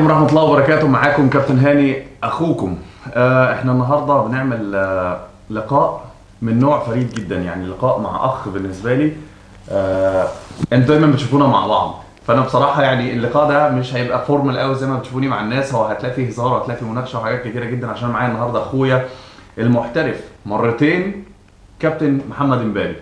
عليكم ورحمة الله وبركاته. معاكم كابتن هاني أخوكم. احنا النهاردة بنعمل لقاء من نوع فريد جدا، يعني لقاء مع أخ بالنسبة لي. انتوا دايما بتشوفونا مع بعض، فأنا بصراحة يعني اللقاء ده مش هيبقى فورمال قوي زي ما بتشوفوني مع الناس، هو هتلاقي فيه هزار وهتلاقي فيه مناقشة وحاجات كتيرة جدا، عشان معايا النهاردة أخويا المحترف مرتين كابتن محمد امبابي.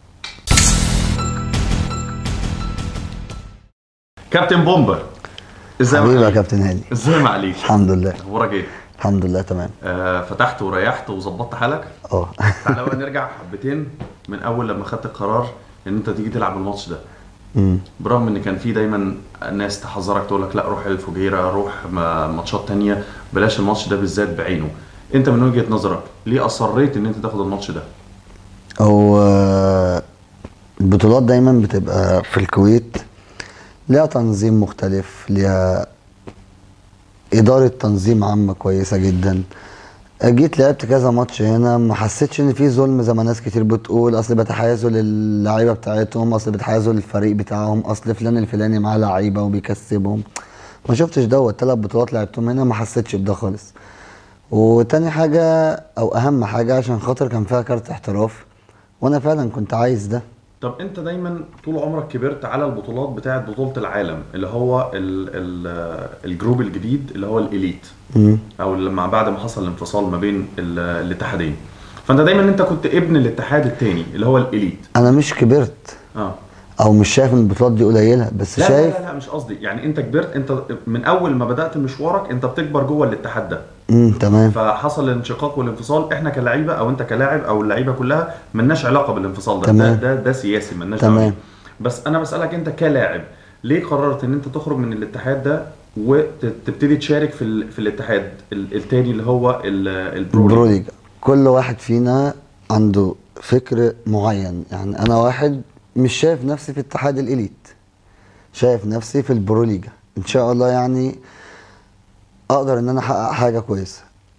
كابتن بومبر، ازاي حبيبي يا كابتن هاني؟ ازاي معليك؟ الحمد لله. اخبارك ايه؟ الحمد لله تمام. فتحت وريحت وظبطت حالك؟ تعالى بقى نرجع حبتين من اول لما خدت القرار ان انت تيجي تلعب الماتش ده. برغم ان كان في دايما ناس تحذرك تقول لك لا روح الفجيره، روح ماتشات تانية، بلاش الماتش ده بالذات بعينه. انت من وجهة نظرك ليه اصريت ان انت تاخد الماتش ده؟ هو البطولات دايما بتبقى في الكويت ليها تنظيم مختلف، ليها إدارة تنظيم عامة كويسة جدا. جيت لعبت كذا ماتش هنا، ما حسيتش ان في ظلم زي ما ناس كتير بتقول، اصل بيتحيزوا للعيبه بتاعتهم، اصل بيتحيزوا للفريق بتاعهم، اصل فلان الفلاني معاه لعيبه وبيكسبهم. ما شفتش دوت. 3 بطولات لعبتهم هنا ما حسيتش بده خالص. وتاني حاجه او اهم حاجه عشان خاطر كان فيها كارت احتراف، وانا فعلا كنت عايز ده. طب انت دايما طول عمرك كبرت على البطولات بتاعت بطولة العالم اللي هو الجروب الجديد اللي هو الاليت، او لما بعد ما حصل الانفصال ما بين الاتحادين، فانت دايما انت كنت ابن الاتحاد التاني اللي هو الاليت. انا مش كبرت او مش شايف ان البطولات دي قليله، بس لا شايف. لا مش قصدي، يعني انت كبرت، انت من اول ما بدأت مشوارك انت بتكبر جوه الاتحاد ده. تمام. فحصل الانشقاق والانفصال، احنا كلاعيبه او انت كلاعب او اللعيبه كلها ملناش علاقه بالانفصال ده. تمام. ده سياسي ملناش تمام. دعوه. بس انا بسألك انت كلاعب، ليه قررت ان انت تخرج من الاتحاد ده وتبتدي تشارك في الاتحاد التاني اللي هو البرو ليج؟ كل واحد فينا عنده فكر معين. يعني انا واحد مش شايف نفسي في اتحاد الاليت، شايف نفسي في البرو ليجا ان شاء الله، يعني اقدر ان انا احقق حاجه كويسه.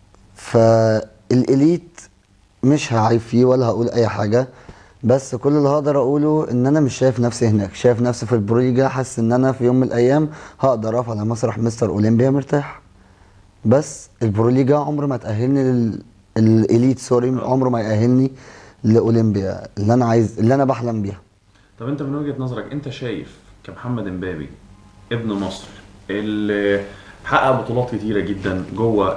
فالاليت مش هعيب فيه ولا هقول اي حاجه، بس كل اللي هقدر اقوله ان انا مش شايف نفسي هناك، شايف نفسي في البرو ليجا. حاسس ان انا في يوم من الايام هقدر اقف على مسرح مستر اولمبيا مرتاح. بس البرو ليجا عمره ما تاهلني الاليت، سوري، عمره ما يأهلني لاولمبيا اللي انا عايز، اللي انا بحلم بيها. طب انت من وجهة نظرك انت شايف كمحمد امبابي ابن مصر اللي حقق بطولات كتيرة جدا جوه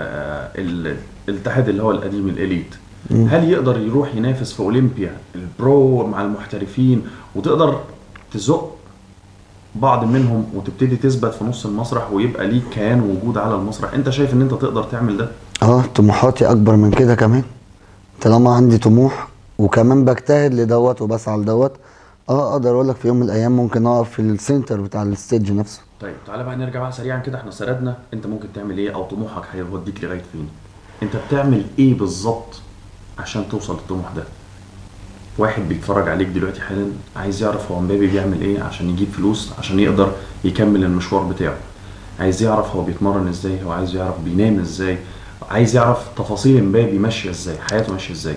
الاتحاد اللي هو القديم الاليت، هل يقدر يروح ينافس في اولمبيا البرو مع المحترفين وتقدر تزق بعض منهم وتبتدي تثبت في نص المسرح ويبقى ليك كيان وجود على المسرح؟ انت شايف ان انت تقدر تعمل ده؟ طموحاتي اكبر من كده كمان. طالما عندي طموح وكمان بجتهد لدوت وبسعى لدوت، اقدر اقول لك في يوم من الايام ممكن اقف في السنتر بتاع الستيج نفسه. طيب تعالى بقى نرجع بقى سريعا كده، احنا سردنا انت ممكن تعمل ايه او طموحك هيوديك لغايه فين. انت بتعمل ايه بالظبط عشان توصل للطموح ده؟ واحد بيتفرج عليك دلوقتي حالا عايز يعرف هو امبابي بيعمل ايه عشان يجيب فلوس عشان يقدر يكمل المشوار بتاعه، عايز يعرف هو بيتمرن ازاي، هو عايز يعرف بينام ازاي، عايز يعرف تفاصيل امبابي ماشيه ازاي، حياته ماشيه ازاي.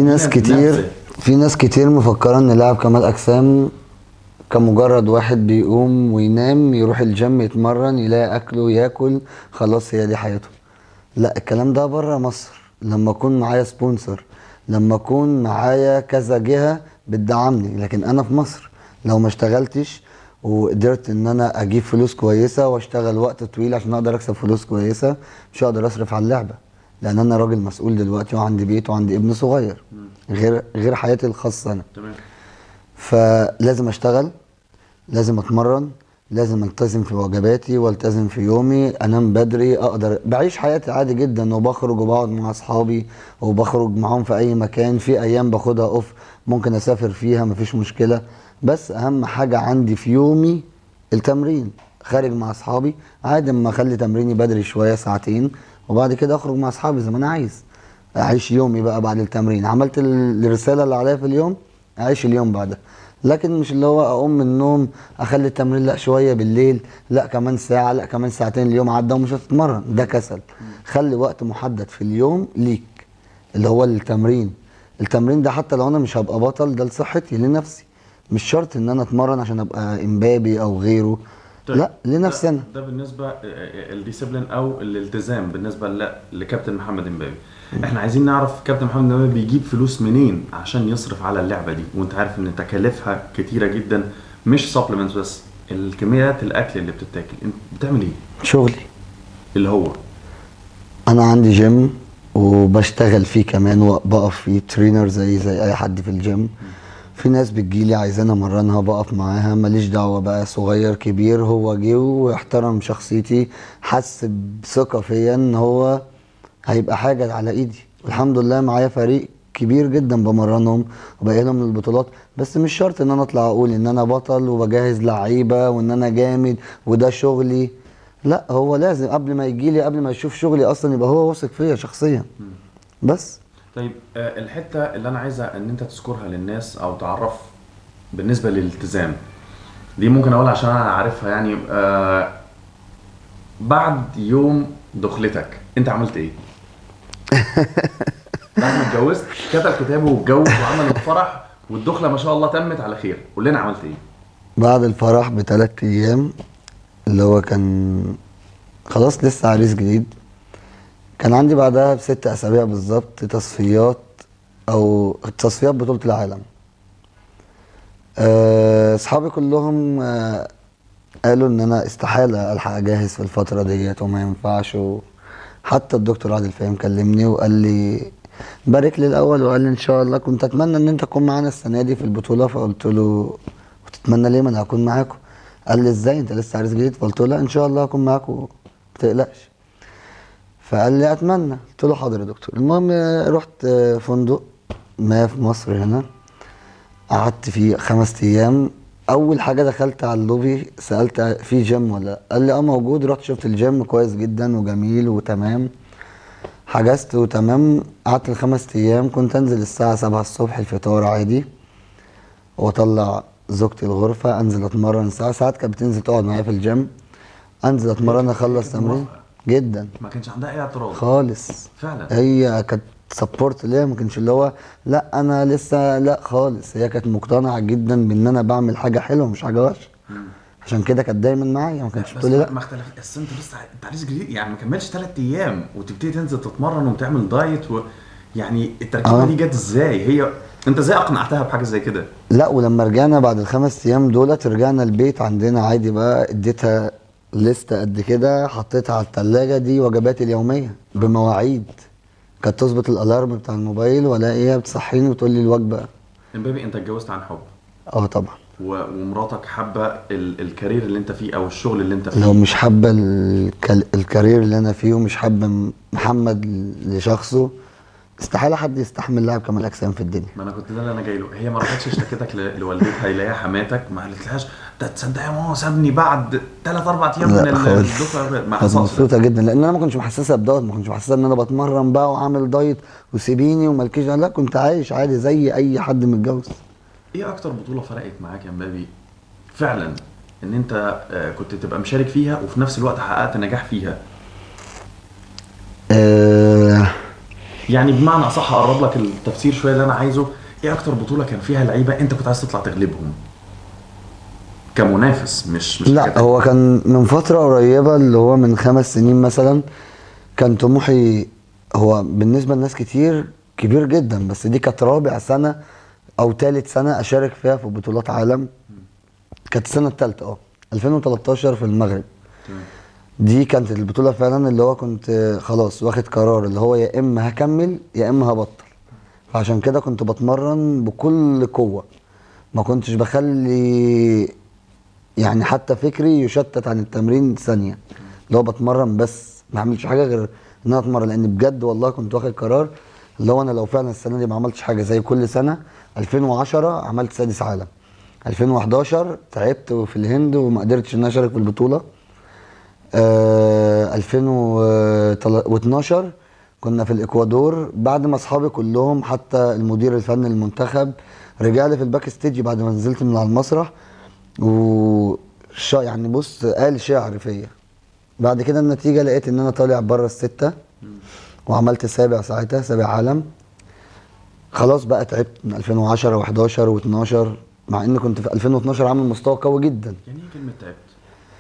في ناس كتير مفكره ان لاعب كمال اجسام كمجرد واحد بيقوم وينام يروح الجيم يتمرن يلاقي اكله ياكل خلاص هي دي حياته. لا، الكلام ده بره مصر. لما اكون معايا سبونسر، لما اكون معايا كذا جهه بتدعمني. لكن انا في مصر لو ما اشتغلتش وقدرت ان انا اجيب فلوس كويسه واشتغل وقت طويل عشان اقدر اكسب فلوس كويسه، مش هقدر اصرف على اللعبه، لان انا راجل مسؤول دلوقتي وعندي بيت وعندي ابن صغير غير حياتي الخاصه انا. تمام. فلازم اشتغل، لازم اتمرن، لازم التزم في وجباتي والتزم في يومي، انام بدري، اقدر بعيش حياتي عادي جدا، وبخرج وبقعد مع اصحابي وبخرج معاهم في اي مكان. في ايام باخدها اوف ممكن اسافر فيها مفيش مشكله، بس اهم حاجه عندي في يومي التمرين. خارج مع اصحابي عادي، اما اخلي تمريني بدري شويه ساعتين وبعد كده اخرج مع اصحابي زي ما انا عايز. اعيش يومي بقى بعد التمرين، عملت الرساله اللي عليا في اليوم اعيش اليوم بعدها. لكن مش اللي هو اقوم من النوم اخلي التمرين لا شويه بالليل، لا كمان ساعه، لا كمان ساعتين، اليوم عدى ومش هتتمرن، ده كسل. خلي وقت محدد في اليوم ليك اللي هو التمرين. التمرين ده حتى لو انا مش هبقى بطل، ده لصحتي لنفسي، مش شرط ان انا اتمرن عشان ابقى امبابي او غيره. طيب لا لنفسنا. ده بالنسبه الديسيبلين او الالتزام بالنسبه لكابتن محمد امبابي. احنا عايزين نعرف كابتن محمد امبابي بيجيب فلوس منين عشان يصرف على اللعبه دي، وانت عارف ان تكاليفها كتيره جدا، مش سبلمنتس بس، الكميات الاكل اللي بتتاكل، انت بتعمل ايه؟ شغلي. اللي هو انا عندي جيم وبشتغل فيه كمان وبقف فيه ترينر زي اي حد في الجيم. في ناس بتجيلي عايزاني امرنها بقف معاها، ماليش دعوه بقى صغير كبير. هو جه واحترم شخصيتي، حس بثقه فيا ان هو هيبقى حاجه على ايدي. والحمد لله معايا فريق كبير جدا بمرنهم وبقيلهم للبطولات. بس مش شرط ان انا اطلع اقول ان انا بطل وبجهز لعيبه وان انا جامد وده شغلي. لا، هو لازم قبل ما يجيلي، قبل ما يشوف شغلي اصلا، يبقى هو واثق فيا شخصيا. بس طيب الحته اللي انا عايزه ان انت تذكرها للناس او تعرف بالنسبه للالتزام دي، ممكن اقول عشان انا عارفها يعني. بعد يوم دخلتك انت عملت ايه؟ بعد ما اتجوزت كتب كتابه واتجوز وعمل الفرح والدخله ما شاء الله تمت على خير، قول لنا عملت ايه؟ بعد الفرح ب3 ايام، اللي هو كان خلاص لسه عريس جديد، كان عندي بعدها ب6 اسابيع بالظبط تصفيات، او تصفيات بطولة العالم. اصحابي كلهم قالوا ان انا استحالة الحق اجهز في الفترة ديت وما ينفعش. حتى الدكتور عادل فاهم كلمني وقال لي بارك لي الاول، وقال لي ان شاء الله كنت اتمنى ان انت تكون معانا السنة دي في البطولة. فقلت له وتتمنى ليه؟ ما انا هكون معاكم. قال لي ازاي انت لسه عريس جديد؟ فقلت له لا ان شاء الله هكون معاكم ما تقلقش. فقال لي اتمنى. قلت له حاضر يا دكتور. المهم رحت فندق ما في مصر هنا، قعدت فيه 5 ايام. اول حاجه دخلت على اللوبي سالت في جيم ولا لا؟ قال لي اه موجود. رحت شفت الجيم كويس جدا وجميل وتمام، حجزت وتمام. قعدت ال5 ايام. كنت انزل الساعه 7 الصبح الفطار عادي، واطلع زوجتي الغرفه، انزل اتمرن ساعه. ساعات كانت بتنزل تقعد معايا في الجيم، انزل اتمرن اخلص تمرين. جدا ما كانش عندها اي اعتراض خالص. فعلا. هي كانت سبورت ليا، ما كانش اللي هو لا انا لسه، لا خالص. هي كانت مقتنعه جدا بان انا بعمل حاجه حلوه مش حاجه وحشه. عشان كده كانت دايما معايا، ما كانتش بتقول لي لا. ما اختلف، اصل انت لسه انت عريس جديد يعني، ما كملش 3 ايام وتبتدي تنزل تتمرن وتعمل دايت يعني التركيبه دي جت ازاي؟ هي انت ازاي اقنعتها بحاجه زي كده؟ لا، ولما رجعنا بعد ال5 ايام دولت، رجعنا البيت عندنا عادي بقى. اديتها لستة قد كده، حطيتها على التلاجة. دي وجباتي اليومية بمواعيد. كانت تظبط الالارم بتاع الموبايل والاقيها بتصحيني وتقول لي الوجبة. امبابي انت اتجوزت عن حب؟ اه طبعا. ومراتك حابه الكارير اللي انت فيه او الشغل اللي انت فيه؟ لو مش حابة الكارير اللي انا فيه، ومش حابة محمد لشخصه، استحالة حد يستحمل لاعب كمال اجسام في الدنيا. ما انا كنت ده اللي انا جاي له. هي ما راحتش اشتكتك لوالدتها اللي هي حماتك؟ ما قالتلهاش ده تصدق يا ماما سابني بعد 3 4 ايام من الدكتور؟ ما كانت حصلش. مبسوطة جدا لان انا ما كنتش محسسها بدوت. ما كنتش محسسها ان انا بتمرن بقى وعامل دايت وسيبيني ومالكيش. لا، كنت عايش عادي زي اي حد متجوز. ايه اكتر بطولة فرقت معاك يا امبابي فعلا ان انت كنت تبقى مشارك فيها وفي نفس الوقت حققت نجاح فيها؟ يعني بمعنى اصح اقرب لك التفسير شويه اللي انا عايزه، ايه اكتر بطولة كان فيها لعيبة انت كنت عايز تطلع تغلبهم كمنافس؟ مش لا، هو كان من فترة قريبة، اللي هو من 5 سنين مثلا. كان طموحي، هو بالنسبة لناس كتير كبير جدا، بس دي كانت رابع سنة او ثالث سنة اشارك فيها في بطولات عالم. كانت السنة الثالثة 2013 في المغرب. دي كانت البطولة فعلا اللي هو كنت خلاص واخد قرار اللي هو يا اما هكمل يا اما هبطل. فعشان كده كنت بتمرن بكل قوة، ما كنتش بخلي يعني حتى فكري يشتت عن التمرين ثانية. اللي هو بتمرن بس، ما عملتش حاجة غير ان انا اتمرن. لان بجد والله كنت واخد قرار اللي هو انا لو فعلا السنة دي ما عملتش حاجة زي كل سنة. 2010 عملت سادس عالم، 2011 تعبت في الهند وما قدرتش ان انا اشارك في البطولة. 2012 كنا في الاكوادور، بعد ما اصحابي كلهم حتى المدير الفني للمنتخب رجع لي في الباك ستيج بعد ما نزلت من على المسرح يعني بص قال شعر فيا. بعد كده النتيجه لقيت ان انا طالع بره ال6 وعملت سابع ساعتها، سابع عالم. خلاص بقى تعبت من 2010 و11 و12، مع ان كنت في 2012 عامل مستوى قوي جدا. يعني ايه كلمه تعبت؟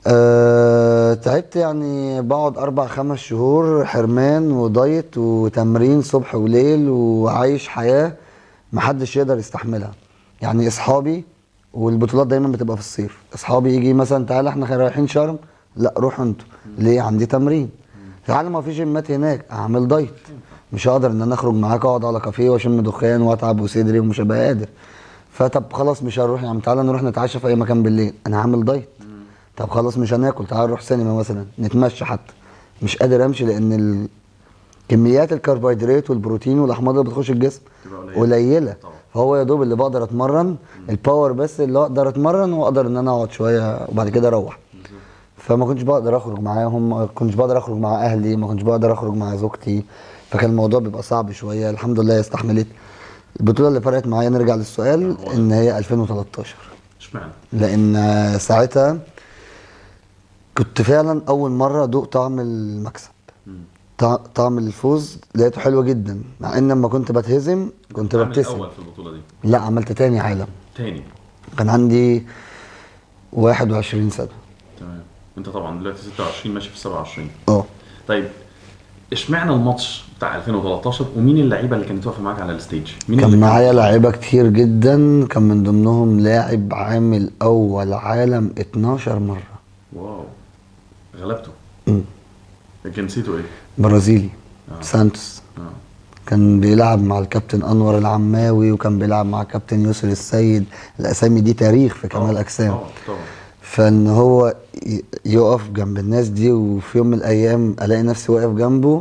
تعبت يعني، بقعد 4 5 شهور حرمان ودايت وتمرين صبح وليل، وعايش حياة محدش يقدر يستحملها. يعني اصحابي، والبطولات دايما بتبقى في الصيف، اصحابي يجي مثلا تعالى احنا رايحين شرم، لا روحوا انتوا. ليه؟ عندي تمرين. تعالى ما فيش جيمات هناك، اعمل دايت. مش هقدر ان انا اخرج معاك اقعد على كافيه واشم دخان واتعب وصدري ومش هبقى قادر. فطب خلاص مش هنروح يا عم، تعالى نروح نتعشى في اي مكان بالليل، انا هعمل دايت. طب خلاص مش هناكل، تعالى نروح سينما مثلا نتمشى حتى. مش قادر امشي لان كميات الكربوهيدرات والبروتين والاحماض اللي بتخش الجسم قليله. فهو يا دوب اللي بقدر اتمرن الباور بس اللي اقدر اتمرن، واقدر ان انا اقعد شويه وبعد كده اروح. فما كنتش بقدر اخرج معاهم، ما كنتش بقدر اخرج مع اهلي، ما كنتش بقدر اخرج مع زوجتي. فكان الموضوع بيبقى صعب شويه. الحمد لله استحملت. البطوله اللي فرقت معايا، نرجع للسؤال، ان هي 2013. اشمعنى؟ لان ساعتها كنت فعلا اول مره ادوق طعم المكسب. طعم الفوز لقيته حلو جدا، مع ان لما كنت بتهزم كنت ببتسم. الاول في البطوله دي؟ لا، عملت تاني عالم. تاني؟ كان عندي 21 سنه. تمام. انت طبعا دلوقتي 26 ماشي في 27. اه. طيب اشمعنى الماتش بتاع 2013، ومين اللعيبه اللي كانت واقفه معاك على الستيج؟ مين كان اللي معايا لعيبه كتير جدا، كان من ضمنهم لاعب عامل اول عالم 12 مره. واو، غلبته. جنسيته ايه؟ برازيلي. سانتوس. كان بيلعب مع الكابتن انور العماوي، وكان بيلعب مع كابتن يسر السيد. الاسامي دي تاريخ في كمال اجسام. طبعا. فان هو يقف جنب الناس دي، وفي يوم من الايام الاقي نفسي واقف جنبه.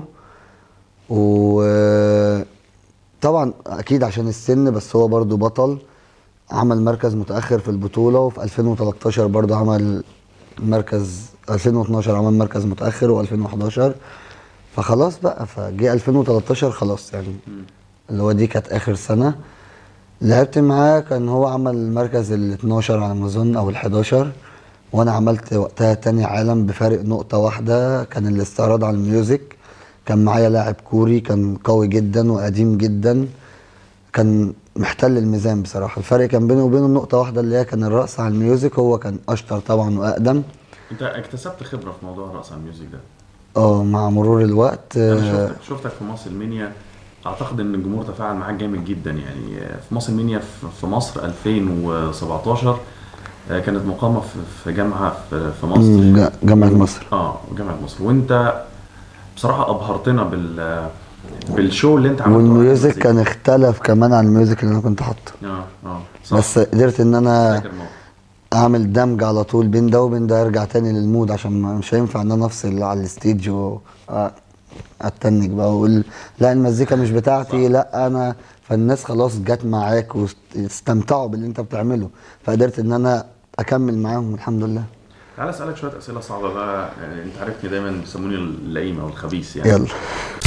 وطبعا اكيد عشان السن، بس هو برضو بطل. عمل مركز متاخر في البطوله، وفي 2013 برضو عمل مركز، 2012 عمل مركز متاخر، و2011. فخلاص بقى، فجي 2013 خلاص يعني، اللي هو دي كانت اخر سنه لعبت معاه. كان هو عمل مركز ال 12 على ما اظن او ال 11، وانا عملت وقتها تاني عالم بفارق نقطه واحده. كان الاستعراض على الميوزك، كان معايا لاعب كوري كان قوي جدا وقديم جدا، كان محتل الميزان بصراحه. الفرق كان بينه وبينه نقطه واحده، اللي هي كان الرقص على الميوزك. هو كان اشطر طبعا واقدم. انت اكتسبت خبره في موضوع الرقص على الميوزك ده؟ مع مرور الوقت. انا شفتك في مصر المنيا. اعتقد ان الجمهور تفاعل معاك جامد جدا يعني. في مصر المنيا في مصر 2017 كانت مقامه في جامعه في مصر. جامعه مصر. جامعه مصر. وانت بصراحه ابهرتنا بالشو اللي انت عملته. والميوزك كان اختلف كمان عن الميوزك اللي انا كنت حاطه. صح. بس قدرت ان انا اعمل دمج على طول بين ده وبين ده، ارجع تاني للمود، عشان مش هينفع ان انا افصل على الستيج اتنك بقى واقول لا المزيكا مش بتاعتي. لا انا، فالناس خلاص جت معاك واستمتعوا باللي انت بتعمله، فقدرت ان انا اكمل معاهم الحمد لله. تعالى اسالك شويه اسئله صعبه بقى. يعني انت عارفني دايما بيسموني اللئيم او الخبيث يعني. يلا.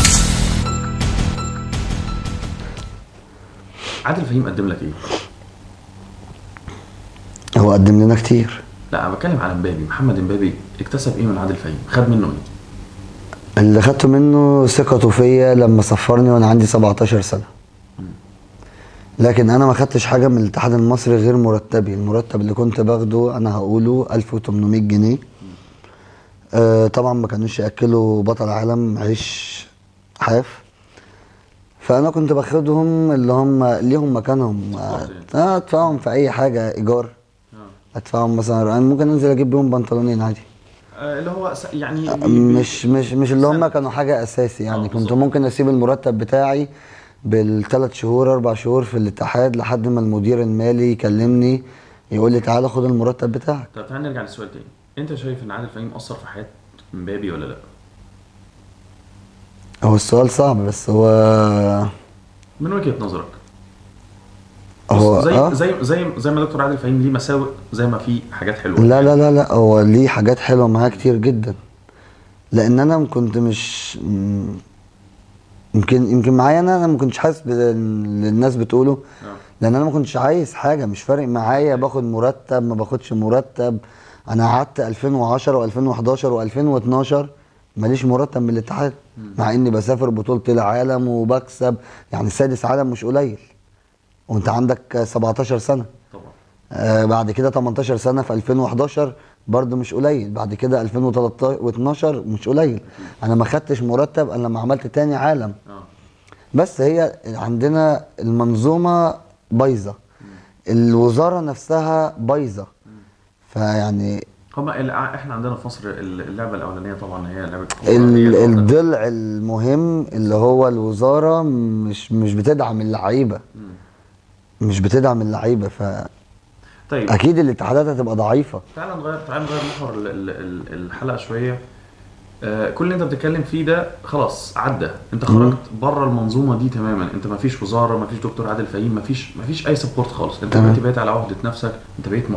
عادل فهيم قدم لك ايه؟ هو قدم لنا كتير. لا انا بتكلم على مبابي. محمد مبابي اكتسب ايه من عادل فهيم؟ خد منه ايه؟ اللي خدته منه ثقته فيا لما سفرني وانا عندي 17 سنه. لكن انا ما خدتش حاجه من الاتحاد المصري غير مرتبي. المرتب اللي كنت باخده انا هقوله 1800 جنيه. طبعا ما كانوش ياكلوا بطل عالم عيش حاف. فانا كنت باخدهم اللي هم ليهم مكانهم. ادفعهم في اي حاجه، ايجار، ادفعهم مثلا ممكن انزل اجيب بيهم بنطلونين عادي. اللي هو يعني مش اللي هم كانوا حاجه اساسي يعني. كنت ممكن اسيب المرتب بتاعي بال3 شهور 4 شهور في الاتحاد لحد ما المدير المالي يكلمني يقول لي تعالى خد المرتب بتاعك. طب تعالى نرجع للسؤال تاني. انت شايف ان عادل فهيم اثر في حياه مبابي ولا لا؟ هو السؤال صعب، بس هو من وجهه نظرك. هو زي ما دكتور عادل فهيم ليه مساوئ زي ما في حاجات حلوه. لا لا لا لا، هو ليه حاجات حلوه معاه كتير جدا. لان انا كنت مش يمكن معايا انا ما كنتش حاسس باللي الناس بتقوله. لان انا ما كنتش عايز حاجه، مش فارق معايا باخد مرتب ما باخدش مرتب. انا قعدت 2010 و2011 و2012 ماليش مرتب من الاتحاد، مع اني بسافر بطوله العالم وبكسب يعني سادس عالم مش قليل، وانت عندك 17 سنه. طبعا. بعد كده 18 سنه في 2011 برضه مش قليل. بعد كده 2013 و12 مش قليل. انا ما خدتش مرتب الا لما عملت تاني عالم. بس هي عندنا المنظومه بايظه، الوزاره نفسها بايظه. فيعني احنا عندنا في مصر اللعبه الاولانيه طبعا هي لعبه الضلع المهم اللي هو الوزاره مش بتدعم اللعيبه، مش بتدعم اللعيبه. طيب اكيد الاتحادات هتبقى ضعيفه. تعال نغير محور الحلقه شويه. كل اللي انت بتتكلم فيه ده خلاص عدى، انت خرجت بره المنظومه دي تماما. انت ما فيش وزاره، ما فيش دكتور عادل فهيم، ما فيش اي سبورت خالص. انت دلوقتي بقيت على عهده نفسك، انت بقيت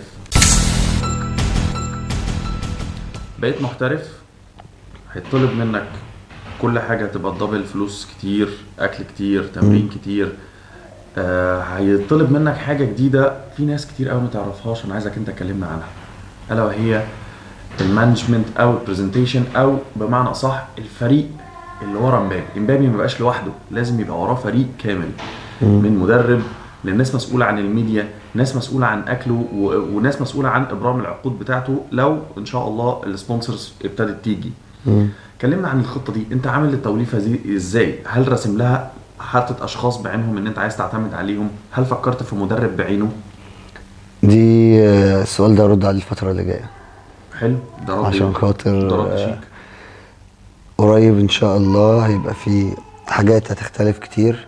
محترف. هيطلب منك كل حاجه تبقى الدبل، فلوس كتير، اكل كتير، تمرين كتير. هيطلب منك حاجه جديده في ناس كتير قوي ما تعرفهاش، انا عايزك انت تكلمنا عنها، الا وهي المانجمنت او البرزنتيشن، او بمعنى اصح الفريق اللي ورا امبابي ما بقاش لوحده، لازم يبقى وراه فريق كامل من مدرب للناس مسؤوله عن الميديا، ناس مسؤوله عن اكله، وناس مسؤوله عن ابرام العقود بتاعته لو ان شاء الله السبونسرز ابتدت تيجي. كلمنا عن الخطه دي، انت عامل التوليفه دي ازاي؟ هل راسم لها حاطط اشخاص بعينهم ان انت عايز تعتمد عليهم؟ هل فكرت في مدرب بعينه؟ دي السؤال ده ارد عليه الفتره اللي جايه. حلو، ده رد عشان خاطر شيك. قريب ان شاء الله هيبقى في حاجات هتختلف كتير،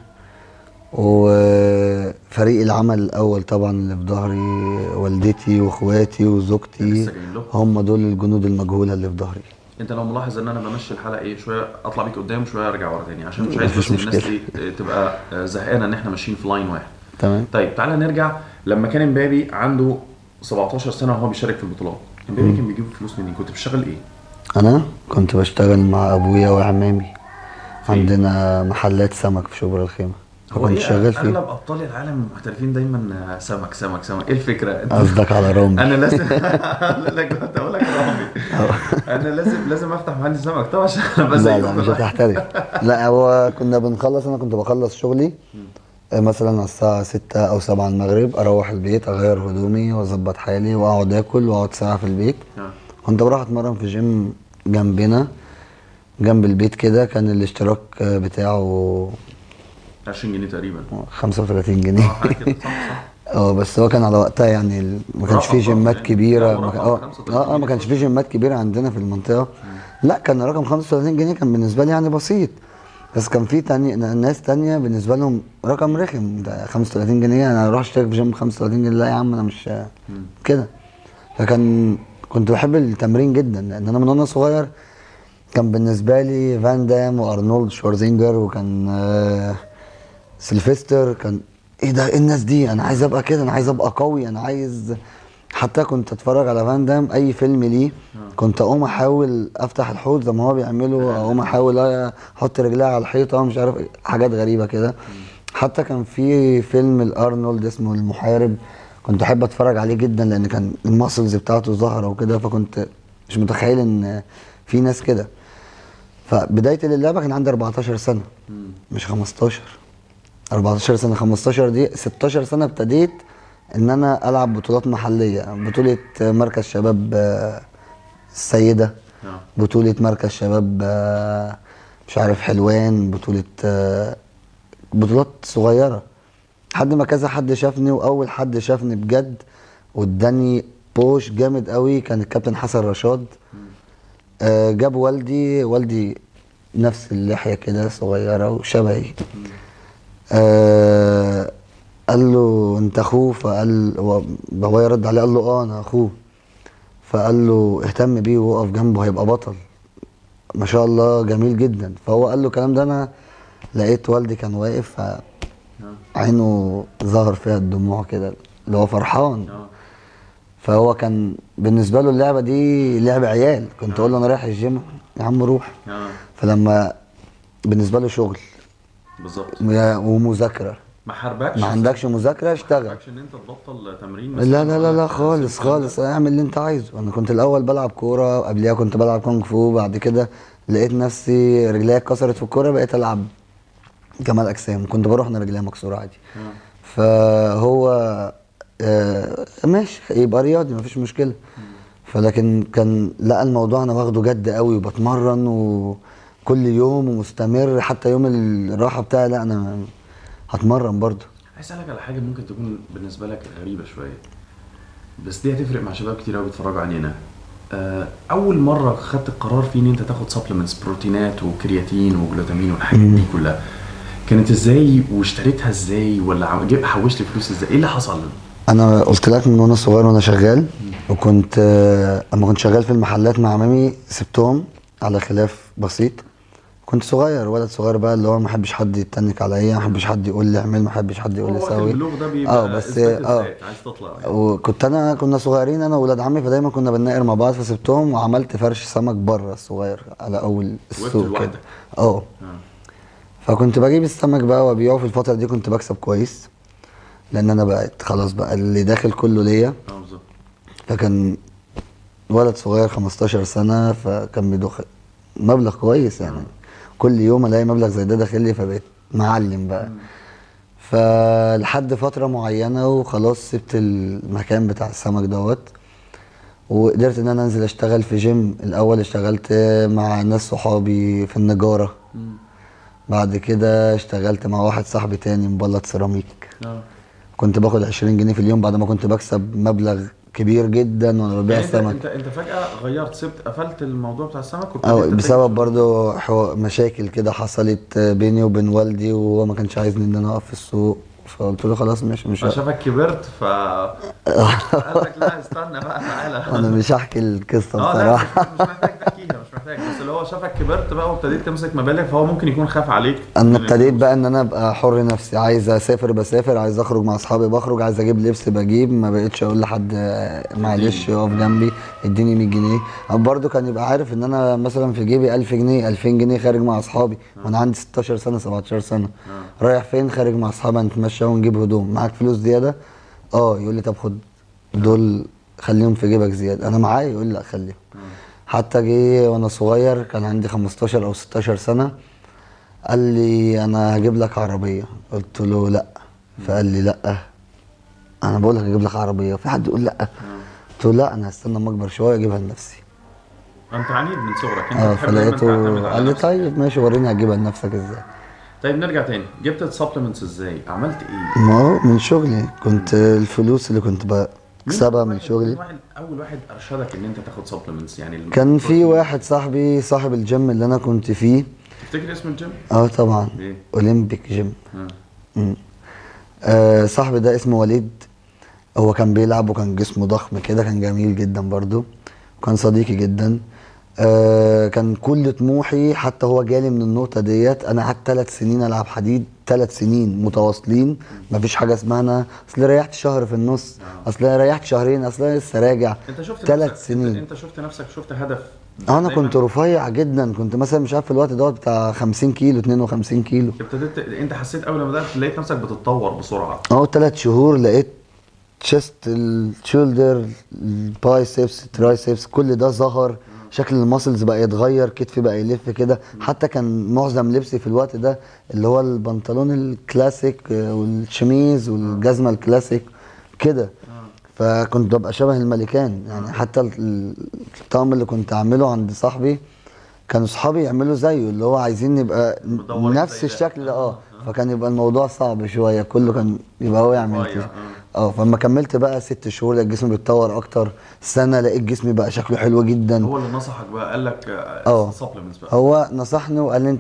وفريق العمل الاول طبعا اللي في ظهري والدتي واخواتي وزوجتي، هم دول الجنود المجهوله اللي في ظهري. انت لو ملاحظ ان انا بمشي الحلقه ايه، شويه اطلع بيك قدام شويه ارجع ورا تاني، عشان مش عايز بس الناس تبقى زهقانه ان احنا ماشيين في لاين واحد. تمام. طيب تعالى نرجع لما كان امبابي عنده 17 سنه وهو بيشارك في البطولات. امبابي كان بيجيب فلوس منين؟ كنت بتشتغل ايه؟ انا كنت بشتغل مع ابويا وعمامي، عندنا محلات سمك في شبرا الخيمه، كنت شغال فيه. اغلب ابطال العالم المحترفين دايما سمك سمك سمك، ايه الفكره؟ قصدك على رامي؟ انا لازم اقول لك رامي. انا لازم افتح محل سمك طبعا عشان بس. لا مش هتحترف. لا هو كنا بنخلص، انا كنت بخلص شغلي مثلا على الساعه 6 او 7 المغرب، اروح البيت اغير هدومي واظبط حالي واقعد اكل واقعد ساعه في البيت. كنت بروح اتمرن في جيم جنبنا جنب البيت كده، كان الاشتراك بتاعه 20 جنيه تقريبا، 35 جنيه. حاجه كده صح. بس هو كان على وقتها يعني ما كانش فيه جيمات كبيره. ما كانش فيه جيمات كبيره عندنا في المنطقه. لا كان رقم 35 جنيه كان بالنسبه لي يعني بسيط، بس كان في ناس تانية بالنسبه لهم رقم رخم. ده 35 جنيه انا اروح اشترك في جيم 35 جنيه؟ لا يا عم انا مش كده. كنت بحب التمرين جدا، لان انا من وانا صغير كان بالنسبه لي فان دام وارنولد شوارزينجر وكان سيلفستر. كان ايه ده، ايه الناس دي؟ انا عايز ابقى كده، انا عايز ابقى قوي، انا عايز. حتى كنت اتفرج على فان دام اي فيلم ليه كنت اقوم احاول افتح الحوض زي ما هو بيعمله، اقوم احاول احط رجلي على الحيطه، مش عارف حاجات غريبه كده. حتى كان في فيلم الارنولد اسمه المحارب، كنت احب اتفرج عليه جدا لان كان الماسلز بتاعته ظاهره وكده، فكنت مش متخيل ان في ناس كده. فبدايه اللعبه كان عندي 14 سنه مش 15. 14 سنه 15 دي 16 سنه ابتديت ان انا العب بطولات محليه، بطوله مركز شباب السيده، بطوله مركز شباب مش عارف حلوان، بطولات صغيره، لحد ما كذا حد شافني. واول حد شافني بجد واداني بوش جامد قوي كان الكابتن حسن رشاد. جاب والدي نفس اللحيه كده صغيره وشبهي. قال له انت اخوه؟ فقال بابايا رد عليه قال له انا اخوه. فقال له اهتم بيه ووقف جنبه هيبقى بطل ما شاء الله، جميل جدا. فهو قال له الكلام ده، انا لقيت والدي كان واقف عينه ظهر فيها الدموع كده اللي هو فرحان. فهو كان بالنسبه له اللعبه دي لعبه عيال. كنت اقول له انا رايح الجيم يا عم روح. فلما بالنسبه له شغل بالظبط ومذاكره، ما حربكش، ما عندكش مذاكره اشتغل، ما حربكش ان انت تبطل تمرين. لا خالص اعمل اللي انت عايزه. انا كنت الاول بلعب كوره، قبليها كنت بلعب كونغ فو، بعد كده لقيت نفسي رجليا اتكسرت في الكوره بقيت العب كمال اجسام، كنت بروح انا رجليا مكسوره عادي. فهو ماشي يبقى رياضي مفيش مشكله. فلكن كان لقى الموضوع انا واخده جد قوي وبتمرن وكل يوم ومستمر، حتى يوم الراحه بتاعي لا انا هتمرن برضه. عايز اسالك على حاجه ممكن تكون بالنسبه لك غريبه شويه، بس دي هتفرق مع شباب كتير قوي بيتفرجوا علينا. اول مره خدت القرار في ان انت تاخد سبلمنتس بروتينات وكرياتين وجلوتامين والحاجات دي كلها، كانت ازاي واشتريتها ازاي ولا حوشت فلوس ازاي؟ ايه اللي حصل؟ انا قلت لك من وانا صغير وانا شغال، وكنت اما كنت شغال في المحلات مع عمامي سبتهم على خلاف بسيط. كنت صغير، ولد صغير بقى، اللي هو ما احبش حد يتنك عليا، ما احبش حد يقول لي اعمل، ما احبش حد يقول لي وقت سوي. البلوغ ده بيبقى بس عايز تطلع يعني. كنا صغيرين انا وولاد عمي، فدايما كنا بنناقر مع بعض، فسبتهم وعملت فرش سمك بره صغير على اول السوق كده. فكنت بجيب السمك بقى وابيعه. في الفتره دي كنت بكسب كويس، لان انا بقت خلاص بقى اللي داخل كله ليا. بالظبط. فكان ولد صغير 15 سنه، فكان بيدخل مبلغ كويس يعني. كل يوم الاقي مبلغ زي ده داخل لي، فبقيت معلم بقى. فلحد فتره معينه وخلاص سبت المكان بتاع السمك دوت، وقدرت ان انا انزل اشتغل في جيم. الاول اشتغلت مع ناس صحابي في النجاره، بعد كده اشتغلت مع واحد صاحبي تاني مبلط سيراميك. كنت باخد 20 جنيه في اليوم بعد ما كنت بكسب مبلغ كبير جدا وانا ببيع يعني السمك. انت فجأة غيرت، قفلت الموضوع بتاع السمك بسبب برضو مشاكل كده حصلت بيني وبين والدي، وهو ما كانش عايزني ان انا اقف في السوق. فقلت له خلاص مش شافك كبرت قال لك لا استنى بقى تعالى. انا مش هحكي القصه بصراحه. مش محتاج تحكيها، مش محتاج، بس اللي هو شافك كبرت بقى وابتديت تمسك مبالغ، فهو ممكن يكون خاف عليك. انا ابتديت بقى ان انا ابقى حر نفسي، عايز اسافر بسافر، عايز اخرج مع اصحابي بخرج، عايز اجيب لبس بجيب. ما بقتش اقول لحد معلش اقف جنبي اديني 100 جنيه. برضه كان يبقى عارف ان انا مثلا في جيبي 1000 جنيه 2000 جنيه خارج مع اصحابي وانا عندي 16 سنه 17 سنه. رايح فين؟ خارج مع اصحابي نتمشى ونجيب هدوم. معاك فلوس زياده؟ يقول لي طب خد دول خليهم في جيبك زياده. انا معايا؟ يقول لي لا خليهم. حتى جه وانا صغير كان عندي 15 او 16 سنه، قال لي انا هجيب لك عربيه. قلت له لا. فقال لي لا انا بقول لك هجيب لك عربيه، في حد يقول لا؟ قلت له لا انا هستنى اما اكبر شويه اجيبها لنفسي. انت عنيد من صغرك، انت بتحب فلقيته قال لي طيب ماشي وريني هتجيبها لنفسك ازاي. طيب نرجع تاني، جبت السبلمنتس ازاي؟ عملت ايه؟ ما هو من شغلي، كنت الفلوس اللي كنت بكسبها من شغلي. اول واحد ارشدك ان انت تاخد سبلمنتس يعني؟ كان في واحد صاحبي صاحب الجيم اللي انا كنت فيه. تفتكر اسم الجيم؟ طبعا. ايه؟ اولمبيك جيم. صاحبي ده اسمه وليد. هو كان بيلعب وكان جسمه ضخم كده، كان جميل جدا برضو، وكان صديقي جدا. كان كل طموحي، حتى هو جالي من النقطه ديت. انا قعدت 3 سنين العب حديد، 3 سنين متواصلين، مفيش حاجه اسمها انا اصل ريحت شهر في النص، اصل ريحت شهرين، اصل لسه راجع. انت شفت 3 سنين. انت شفت نفسك، شفت هدف؟ انا كنت رفيع جدا، كنت مثلا مش عارف في الوقت دوت بتاع 50 كيلو 52 كيلو. ابتديت انت حسيت اول ما بدات لقيت نفسك بتتطور بسرعه؟ 3 شهور لقيت تشست، الشولدر، البايسبس، الترايسبس، كل ده ظهر. شكل الماسلز بقى يتغير، كتفي بقى يلف كده. حتى كان معظم لبسي في الوقت ده اللي هو البنطلون الكلاسيك والشميز والجزمه الكلاسيك كده. فكنت ببقى شبه الملكان يعني. حتى الطقم اللي كنت اعمله عند صاحبي كانوا صحابي يعملوا زيه، اللي هو عايزين نبقى نفس الشكل ده. فكان يبقى الموضوع صعب شويه، كله كان يبقى هو يعمل كده. فلما كملت بقى 6 شهور لقيت جسمي بيتطور اكتر. سنه لقيت جسمي بقى شكله حلو جدا. هو اللي نصحك بقى قال لك سبلمنتس بقى؟ هو نصحني وقال لي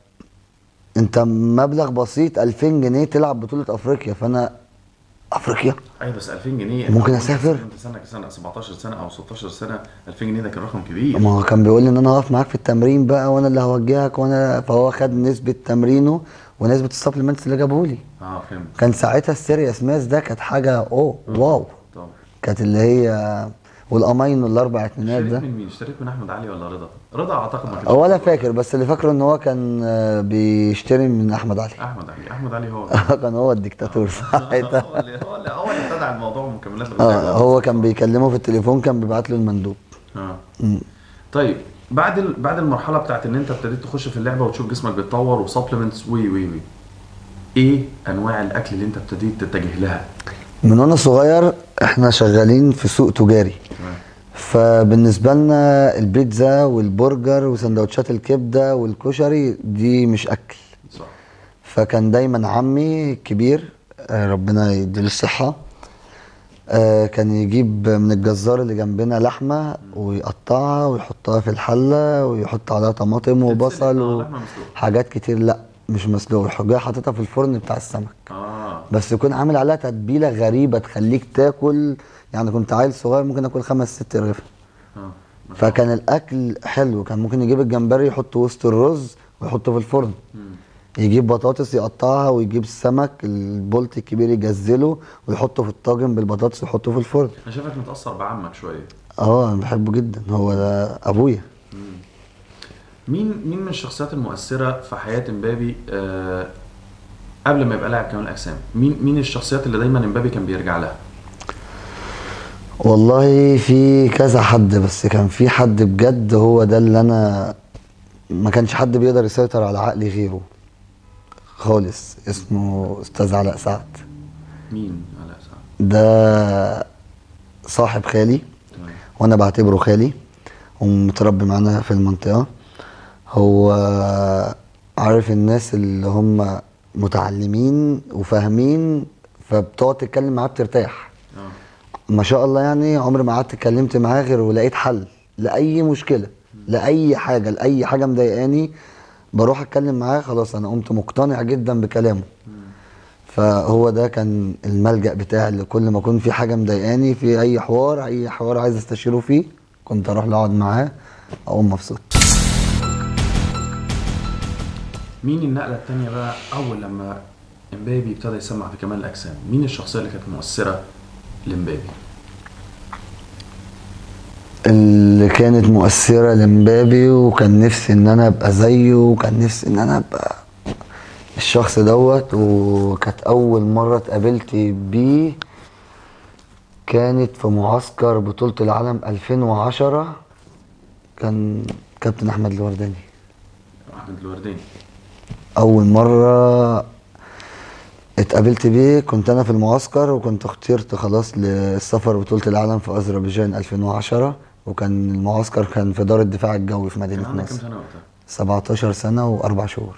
انت مبلغ بسيط 2000 جنيه تلعب بطوله افريقيا. فانا افريقيا؟ ايوه بس 2000 جنيه ممكن اسافر؟ انت سنه 17 سنه او 16 سنه، 2000 جنيه ده كان رقم كبير. ما هو كان بيقول لي ان انا هقف معاك في التمرين بقى وانا اللي هوجهك فهو خد نسبه تمرينه ونسبه السبلمنتس اللي جابه لي. فهمت. كان ساعتها السيريس ماس ده كانت حاجه واو. طبعا. كانت اللي هي والامينو الاربع اتنينات ده. اشتريت من مين؟ اشتريت من احمد علي ولا رضا؟ رضا اعتقد ما كانش. ولا فاكر، بس اللي فاكره ان هو كان بيشتري من احمد علي. احمد علي هو كان هو الدكتاتور ساعتها. هو اللي ابتدع الموضوع ومكملات الغذاء. هو كان بيكلمه في التليفون، كان بيبعت له المندوب. طيب بعد المرحله بتاعت ان انت ابتديت تخش في اللعبه وتشوف جسمك بيتطور وسبلمنتس وي ايه انواع الاكل اللي انت ابتديت تتجه لها؟ من وانا صغير احنا شغالين في سوق تجاري. فبالنسبه لنا البيتزا والبرجر وسندوتشات الكبده والكشري دي مش اكل. صح. فكان دايما عمي الكبير ربنا يديله الصحه كان يجيب من الجزار اللي جنبنا لحمه ويقطعها ويحطها في الحله ويحط عليها طماطم وبصل وحاجات كتير. لا مش مسلوق، جاي حاططها في الفرن بتاع السمك. بس يكون عامل عليها تتبيله غريبه تخليك تاكل، يعني كنت عيل صغير ممكن اكل 5-6 رغيف. فكان الاكل حلو. كان ممكن يجيب الجمبري يحطه وسط الرز ويحطه في الفرن. يجيب بطاطس يقطعها ويجيب السمك البولت الكبير يجزله ويحطه في الطاجن بالبطاطس ويحطه في الفرن. انا شايفك متاثر بعمك شويه. انا بحبه جدا، هو ده ابويا. مين من الشخصيات المؤثره في حياه امبابي قبل ما يبقى لاعب كمال اجسام؟ مين الشخصيات اللي دايما امبابي كان بيرجع لها؟ والله في كذا حد، بس كان في حد بجد هو ده اللي انا ما كانش حد بيقدر يسيطر على عقلي غيره خالص. اسمه استاذ علاء سعد. مين علاء سعد؟ ده صاحب خالي وانا بعتبره خالي ومتربي معانا في المنطقه. هو عارف الناس اللي هم متعلمين وفاهمين فبتقعد تتكلم معاه بترتاح. ما شاء الله، يعني عمري ما قعدت اتكلمت معاه غير ولقيت حل لاي مشكله، لاي حاجه مضايقاني بروح اتكلم معاه خلاص انا قمت مقتنع جدا بكلامه. فهو ده كان الملجأ بتاعي، اللي كل ما اكون في حاجه مضايقاني في اي حوار عايز استشيره فيه كنت اروح اقعد معاه اقوم مبسوط. مين النقله الثانيه بقى اول لما امبابي ابتدى يسمع في كمال الاجسام؟ مين الشخصيه اللي كانت مؤثره لامبابي؟ اللي كانت مؤثره لامبابي وكان نفسي ان انا ابقى زيه وكان نفسي ان انا ابقى الشخص دوت، وكانت اول مره اتقابلت بيه كانت في معسكر بطوله العالم 2010. كان كابتن احمد الورداني. اول مره اتقابلت بيه كنت انا في المعسكر، وكنت اخترت خلاص للسفر بطوله العالم في اذربيجان 2010، وكان المعسكر كان في دار الدفاع الجوي في مدينه نصر. كم سنه وقتها؟ 17 سنه و4 شهور.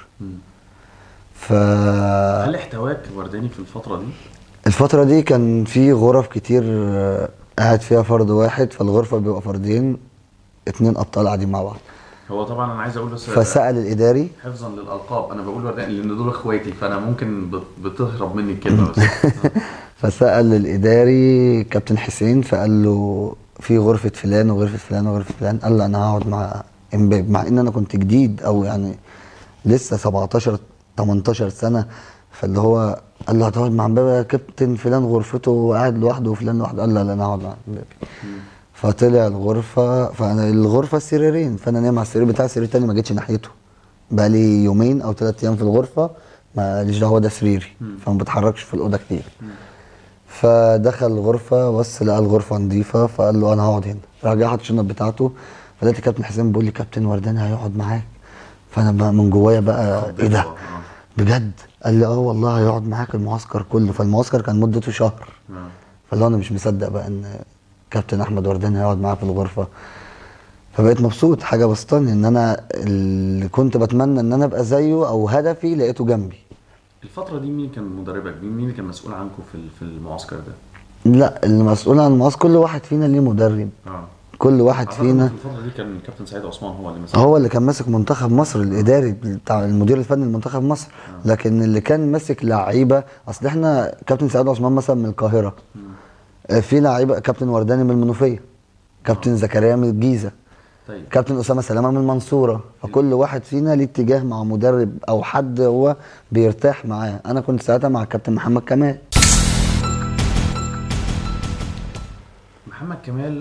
هل احتواك الورداني في الفتره دي؟ الفتره دي كان في غرف كتير قاعد فيها فرد واحد، فالغرفه بيبقى فردين 2 ابطال قاعدين مع بعض. هو طبعا انا عايز اقول بس فسأل الاداري حفظا للالقاب، انا بقول ورداني لان دول اخواتي فانا ممكن بتهرب مني الكلمه بس. فسأل الاداري كابتن حسين فقال له في غرفه فلان وغرفه فلان وغرفه فلان. قال له انا هقعد مع امبابي، مع ان انا كنت جديد او يعني لسه 17 18 سنه. فاللي هو قال له هتقعد مع امبابي يا كابتن؟ فلان غرفته قاعد لوحده وفلان لوحده. قال له لا انا هقعد مع امبابي. فطلع الغرفه، فانا الغرفه سريرين، فانا نايم على السرير بتاع السرير التاني ما جيتش ناحيته. بقى لي 2 أو 3 ايام في الغرفه ماليش دعوه، ده سريري فما بتحركش في الاوضه كتير. فدخل الغرفه بص لقى الغرفه نظيفه فقال له انا هقعد هنا. راح جاي حاطط الشنط بتاعته، فلقيت كابتن حسين بيقول لي كابتن ورداني هيقعد معاك. فانا بقى من جوايا بقى ايه ده بجد؟ قال لي والله هيقعد معاك المعسكر كله. فالمعسكر كان مدته شهر. فاللي انا مش مصدق بقى ان كابتن احمد ورداني هيقعد معاه في الغرفه. فبقيت مبسوط، حاجه بسطاني ان انا اللي كنت بتمنى ان انا ابقى زيه او هدفي لقيته جنبي. الفتره دي مين كان مدربك؟ مين اللي كان مسؤول عنكم في المعسكر ده؟ لا اللي مسؤول عن المعسكر كل واحد فينا ليه مدرب. كل واحد فينا. في الفتره دي كان كابتن سعيد عثمان هو اللي ماسك، هو اللي كان ماسك منتخب مصر، الاداري بتاع المدير الفني لمنتخب مصر. لكن اللي كان ماسك لعيبه، اصل احنا كابتن سعيد عثمان مثلا من القاهره، في لعيبه كابتن ورداني من المنوفيه، كابتن زكريا من الجيزه، طيب كابتن اسامه سلامه من المنصوره. فكل واحد فينا ليه اتجاه مع مدرب او حد هو بيرتاح معاه. انا كنت ساعتها مع الكابتن محمد كمال. محمد كمال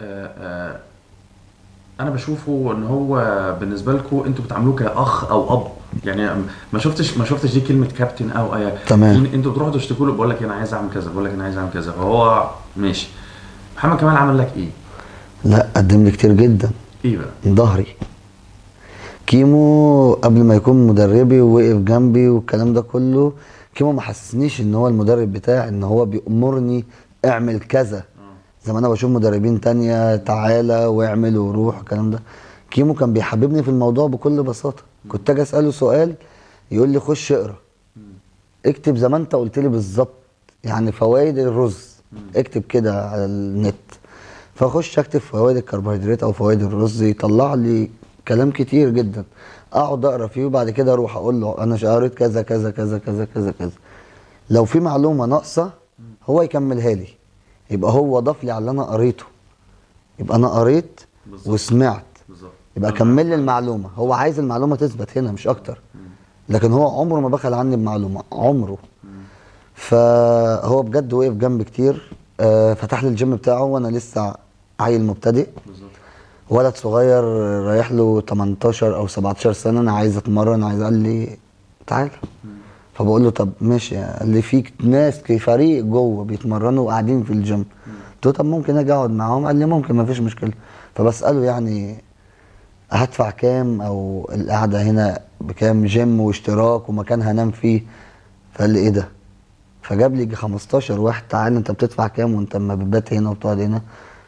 انا بشوفه ان هو بالنسبه لكم انتوا بتعاملوه كاخ او اب، يعني ما شفتش دي كلمه كابتن او تمام. انتوا بتروحوا تشتكوا له بقول لك انا عايز اعمل كذا، بقول لك انا عايز اعمل كذا، فهو ماشي. محمد كمال عمل لك ايه؟ لا قدم لي كتير جدا. ايه بقى؟ ظهري. كيمو قبل ما يكون مدربي ووقف جنبي والكلام ده كله، كيمو ما حسسنيش ان هو المدرب بتاعي، ان هو بيأمرني اعمل كذا زي ما انا بشوف مدربين تانية تعالى واعمل وروح الكلام ده. كيمو كان بيحببني في الموضوع بكل بساطه. كنت اجي اساله سؤال يقول لي خش اقرا، اكتب زي ما انت قلت لي بالظبط، يعني فوائد الرز اكتب كده على النت. فاخش اكتب فوائد الكربوهيدرات او فوائد الرز، يطلع لي كلام كتير جدا، اقعد اقرا فيه وبعد كده اروح اقول له انا قريت كذا كذا كذا كذا كذا كذا. لو في معلومه ناقصه هو يكملها لي، يبقى هو ضاف لي على اللي انا قريته، يبقى انا قريت بالظبط. وسمعت، بالظبط. يبقى كمل لي المعلومه. هو عايز المعلومه تثبت هنا مش اكتر، لكن هو عمره ما بخل عني بمعلومه، عمره. فهو بجد وقف جنبي كتير. فتح لي الجيم بتاعه وانا لسه عيل مبتدئ، بالظبط. ولد صغير رايح له 18 او 17 سنه، انا عايز اتمرن، عايز. قال لي تعالى. فبقول له طب ماشي. قال لي في ناس في فريق جوه بيتمرنوا وقاعدين في الجيم. قلت له طب ممكن اجي اقعد معاهم؟ قال لي ممكن، ما فيش مشكله. فبساله يعني هدفع كام، او القعده هنا بكام، جيم واشتراك ومكان هنام فيه؟ فقال لي ايه ده؟ فجاب لي 15 واحد، تعالى انت بتدفع كام وانت اما بتبات هنا وبتقعد هنا؟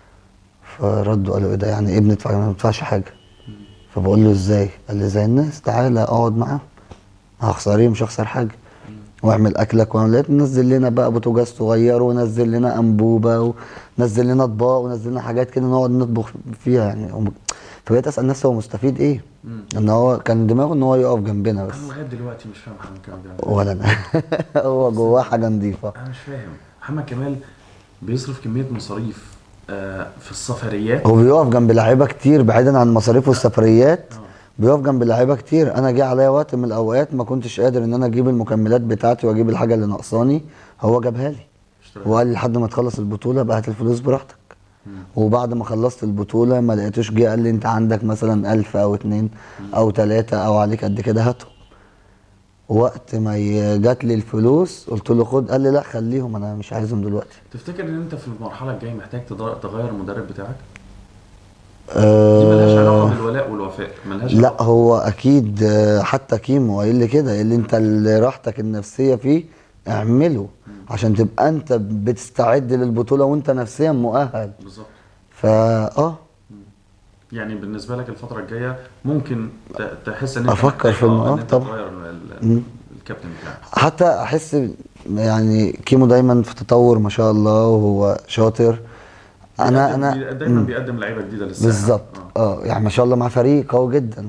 فردوا قالوا ايه ده يعني ايه بندفع؟ ما بندفعش حاجه. فبقول له ازاي؟ قال لي زي الناس، تعالى اقعد معاهم، هخسر ايه؟ مش هخسر حاجه. واعمل اكلك. وانا لقيت نزل لنا بقى بوتاجاز صغير، ونزل لنا انبوبه، ونزل لنا اطباق، ونزل لنا حاجات كده نقعد نطبخ فيها يعني. فبقيت اسال نفسي هو مستفيد ايه؟ ان هو كان دماغه ان هو يقف جنبنا بس. انا لغايه دلوقتي مش فاهم محمد كمال ده. ولا انا. هو جواه حاجه نظيفه. انا مش فاهم محمد كمال بيصرف كميه مصاريف في السفريات. هو بيقف جنب لعيبه كتير بعيدا عن المصاريف والسفريات. بيقف جنب لعيبه كتير. انا جه عليا وقت من الاوقات ما كنتش قادر ان انا اجيب المكملات بتاعتي واجيب الحاجه اللي ناقصاني، هو جابها لي وقال لي لحد ما تخلص البطوله بقى هات الفلوس براحتك. وبعد ما خلصت البطوله ما لقيتوش، جه قال لي انت عندك مثلا 1000 او 2 او 3 او عليك قد كده هاتهم. وقت ما جات لي الفلوس قلت له خد، قال لي لا خليهم انا مش عايزهم دلوقتي. تفتكر ان انت في المرحله الجايه محتاج تغير المدرب بتاعك؟ دي ملهاش علاقه بالولاء والوفاء، ملهاش لا علاقة. هو اكيد. حتى كيمو قايل لي كده، قال لي انت اللي راحتك النفسيه فيه اعمله عشان تبقى انت بتستعد للبطوله وانت نفسيا مؤهل. بالظبط. يعني بالنسبه لك الفتره الجايه ممكن تحس ان انت افكر في ان انت طبعا تغير الكابتن بتاعك. حتى احس يعني كيمو دايما في تطور ما شاء الله وهو شاطر. انا دايما بيقدم لعيبه جديده للساحه. بالظبط. يعني ما شاء الله مع فريق قوي جدا.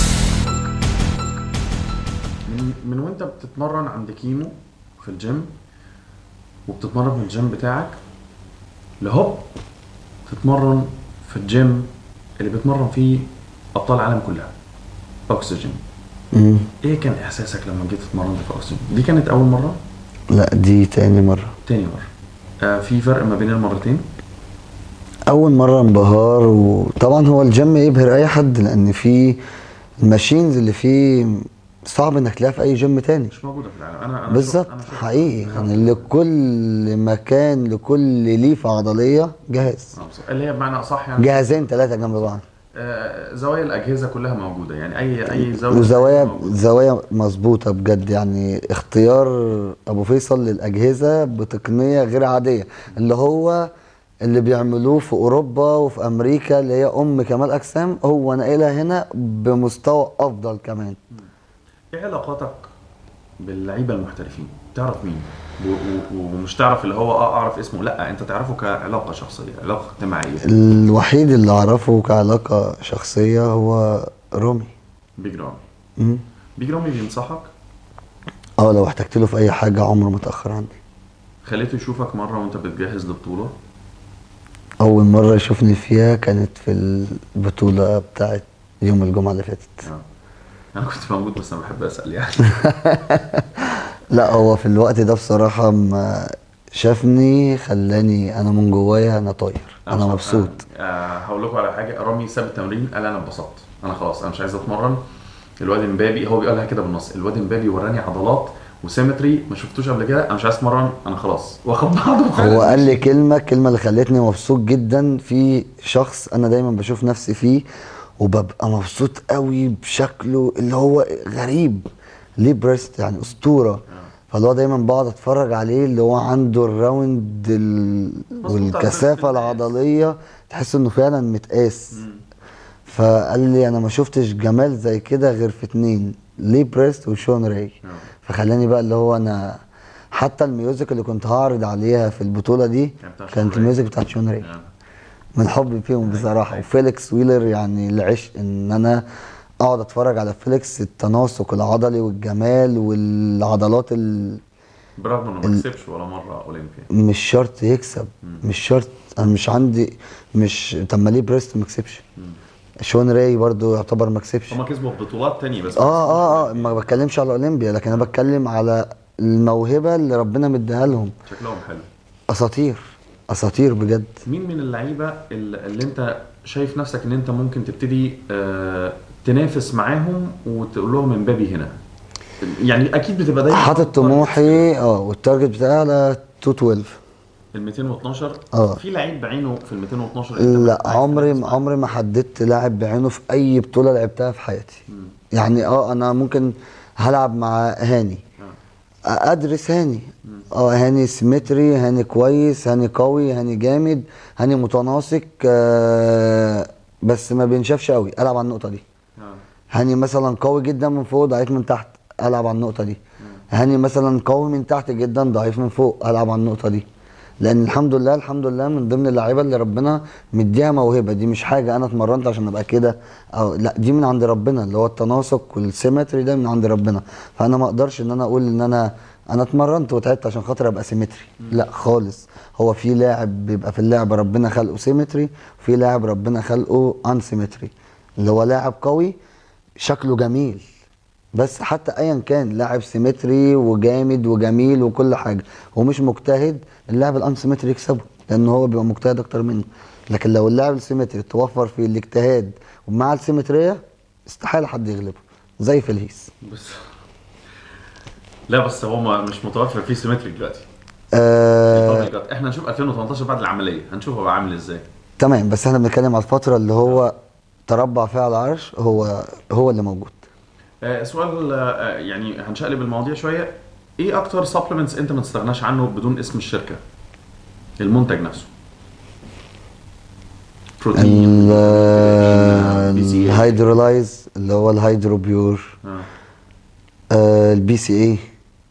من وانت بتتمرن عند كيمو في الجيم وبتتمرن في الجيم بتاعك لهوب تتمرن في الجيم اللي بتمرن فيه ابطال العالم كلها، اوكسجين. ايه كان احساسك لما جيت اتمرنت في اوكسجين؟ دي كانت اول مره؟ لا دي تاني مره. تاني مره. في فرق ما بين المرتين؟ اول مره انبهار، وطبعا هو الجيم يبهر اي حد لان في الماشينز اللي فيه صعب انك تلاقيها في اي جيم تاني، مش موجوده في العالم. انا بالظبط حقيقي. يعني لكل مكان لكل ليفه عضليه جهاز، اللي هي بمعنى اصح يعني جهازين 3 جنب بعض. زوايا الاجهزه كلها موجوده، يعني اي زاويه وزوايا مظبوطه بجد. يعني اختيار ابو فيصل للاجهزه بتقنيه غير عاديه، اللي هو اللي بيعملوه في اوروبا وفي امريكا اللي هي كمال اجسام، هو ناقلها هنا بمستوى افضل كمان. ايه علاقاتك باللعيبه المحترفين؟ تعرف مين؟ ومش تعرف اللي هو اعرف اسمه، لا انت تعرفه كعلاقه شخصيه، علاقه اجتماعيه. الوحيد اللي اعرفه كعلاقه شخصيه هو رامي. بيج رامي. بيج رامي بينصحك؟ لو احتجت له في اي حاجه عمره ما اتاخر عني. خليته يشوفك مره وانت بتجهز لبطوله؟ اول مره يشوفني فيها كانت في البطوله بتاعت يوم الجمعه اللي فاتت. انا كنت موجود بس انا بحب اسال يعني. لا هو في الوقت ده بصراحه ما شافني خلاني انا من جوايا انا طاير، انا مبسوط. هقول لكم على حاجه، رامي ساب التمرين قال انا اتبسطت، انا خلاص انا مش عايز اتمرن. الواد امبابي هو بيقولها كده بالنص، الواد امبابي وراني عضلات وسيمتري ما شفتوش قبل كده، انا مش عايز اتمرن، انا خلاص واخد بعضه. هو قال لي كلمه اللي خلتني مبسوط جدا. في شخص انا دايما بشوف نفسي فيه وببقى مبسوط قوي بشكله اللي هو غريب، ليه بريست يعني اسطوره. فاللي هو دايما بقعد اتفرج عليه، اللي هو عنده الراوند مظبوط على والكثافه الناس. العضليه، تحس انه فعلا متقاس. مم. فقال لي انا ما شفتش جمال زي كده غير في اتنين، لي بريست وشون راي. آه. فخلاني بقى اللي هو انا حتى الميوزك اللي كنت هعرض عليها في البطوله دي كان بتاع شون كانت راي. الميوزك بتاعت شون راي، آه. من حبي فيهم بصراحه. أيوة. وفيليكس ويلر يعني العشق، ان انا اقعد اتفرج على فيليكس، التناسق العضلي والجمال والعضلات برغم انه ما كسبش ولا مره اولمبيا. مش شرط يكسب، مش شرط. انا مش عندي، مش طب ما ليه بريست ما كسبش؟ شون راي برضو يعتبر ما كسبش. هما كسبوا في بطولات تانية بس ما بتكلمش على اولمبيا، لكن انا بتكلم على الموهبه اللي ربنا مديها لهم. شكلهم حلو. اساطير، اساطير بجد. مين من اللعيبه اللي انت شايف نفسك ان انت ممكن تبتدي تنافس معاهم وتقول لهم امبابي هنا؟ يعني اكيد بتبقى دايما حاطط طموحي والتارجت بتاعي على 212. ال 212. اه في لعيب بعينه في ال 212 لا، عمري ما حددت لاعب بعينه في اي بطوله لعبتها في حياتي. يعني انا ممكن هلعب مع هاني، ادرس هاني. هاني سيمتري، هاني كويس، هاني قوي، هاني جامد، هاني متناسق، بس ما بينشافش قوي، العب على النقطه دي. هاني مثلا قوي جدا من فوق، ضعيف من تحت، العب على النقطه دي. هاني مثلا قوي من تحت جدا، ضعيف من فوق، العب على النقطه دي. لان الحمد لله الحمد لله من ضمن اللعيبه اللي ربنا مديها موهبه. دي مش حاجه انا اتمرنت عشان ابقى كده، او لا، دي من عند ربنا، اللي هو التناسق والسيمتري ده من عند ربنا. فانا ما اقدرش ان انا اقول ان انا اتمرنت وتعبت عشان خاطر ابقى سيمتري، لا خالص. هو في لاعب بيبقى في اللعبه ربنا خلقه سيمتري، وفي لاعب ربنا خلقه ان سيمتري، اللي هو لاعب قوي شكله جميل. بس حتى ايا كان لاعب سيمتري وجامد وجميل وكل حاجه ومش مجتهد، اللاعب الانسيمتري يكسبه، لان هو بيبقى مجتهد اكتر منه. لكن لو اللاعب السيمتري توفر فيه الاجتهاد ومع السيمتريه، استحاله حد يغلبه زي في الهيس. بس لا، بس هو مش متوفر فيه سيمتري دلوقتي. احنا هنشوف 2018 بعد العمليه، هنشوف هو عامل ازاي. تمام، بس احنا بنتكلم على الفتره اللي هو تربع فيها على العرش، هو اللي موجود. سؤال، يعني هنشقلب المواضيع شويه. ايه اكتر سبلمنتس انت ما تستغناش عنه بدون اسم الشركه، المنتج نفسه؟ بروتين، الهيدرولايز اللي هو الهيدرو بيور، البي سي اي،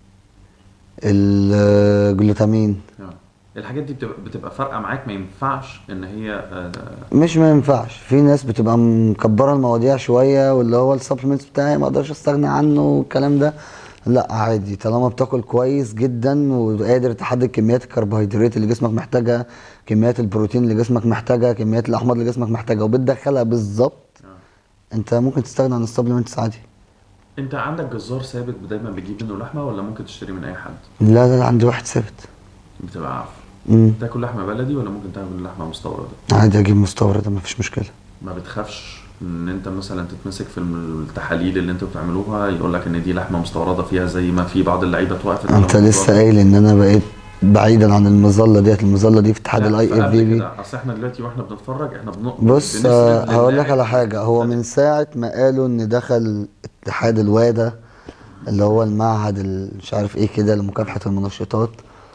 الجلوتامين. الحاجات دي بتبقى فارقه معاك، ما ينفعش ان هي مش ما ينفعش. في ناس بتبقى مكبره المواضيع شويه، واللي هو السبلمنتس بتاعي ما اقدرش استغنى عنه والكلام ده. لا عادي، طالما بتاكل كويس جدا وقادر تحدد كميات الكربوهيدرات اللي جسمك محتاجها، كميات البروتين اللي جسمك محتاجها، كميات الاحماض اللي جسمك محتاجها، وبتدخلها بالظبط، انت ممكن تستغنى عن السبلمنتس عادي. انت عندك جزار ثابت دايما بتجيب منه لحمه، ولا ممكن تشتري من اي حد؟ لا عندي واحد ثابت. بتبقى عارف تاكل لحمه بلدي ولا ممكن تاكل لحمه مستورده؟ عادي اجيب مستورده، مفيش مشكله. ما بتخافش ان انت مثلا تتمسك في التحاليل اللي انتوا بتعملوها يقول لك ان دي لحمه مستورده فيها، زي ما في بعض اللعيبه توقفت؟ انت لسه قايل ان انا بقيت بعيدا عن المظله ديت. المظله دي في اتحاد الاي اف بي بي. اصل احنا دلوقتي واحنا بنتفرج احنا بص هقول لك على حاجه. هو من ساعه ما قالوا ان دخل اتحاد الوادا، اللي هو المعهد مش عارف ايه كده لمكافحه المنشطات،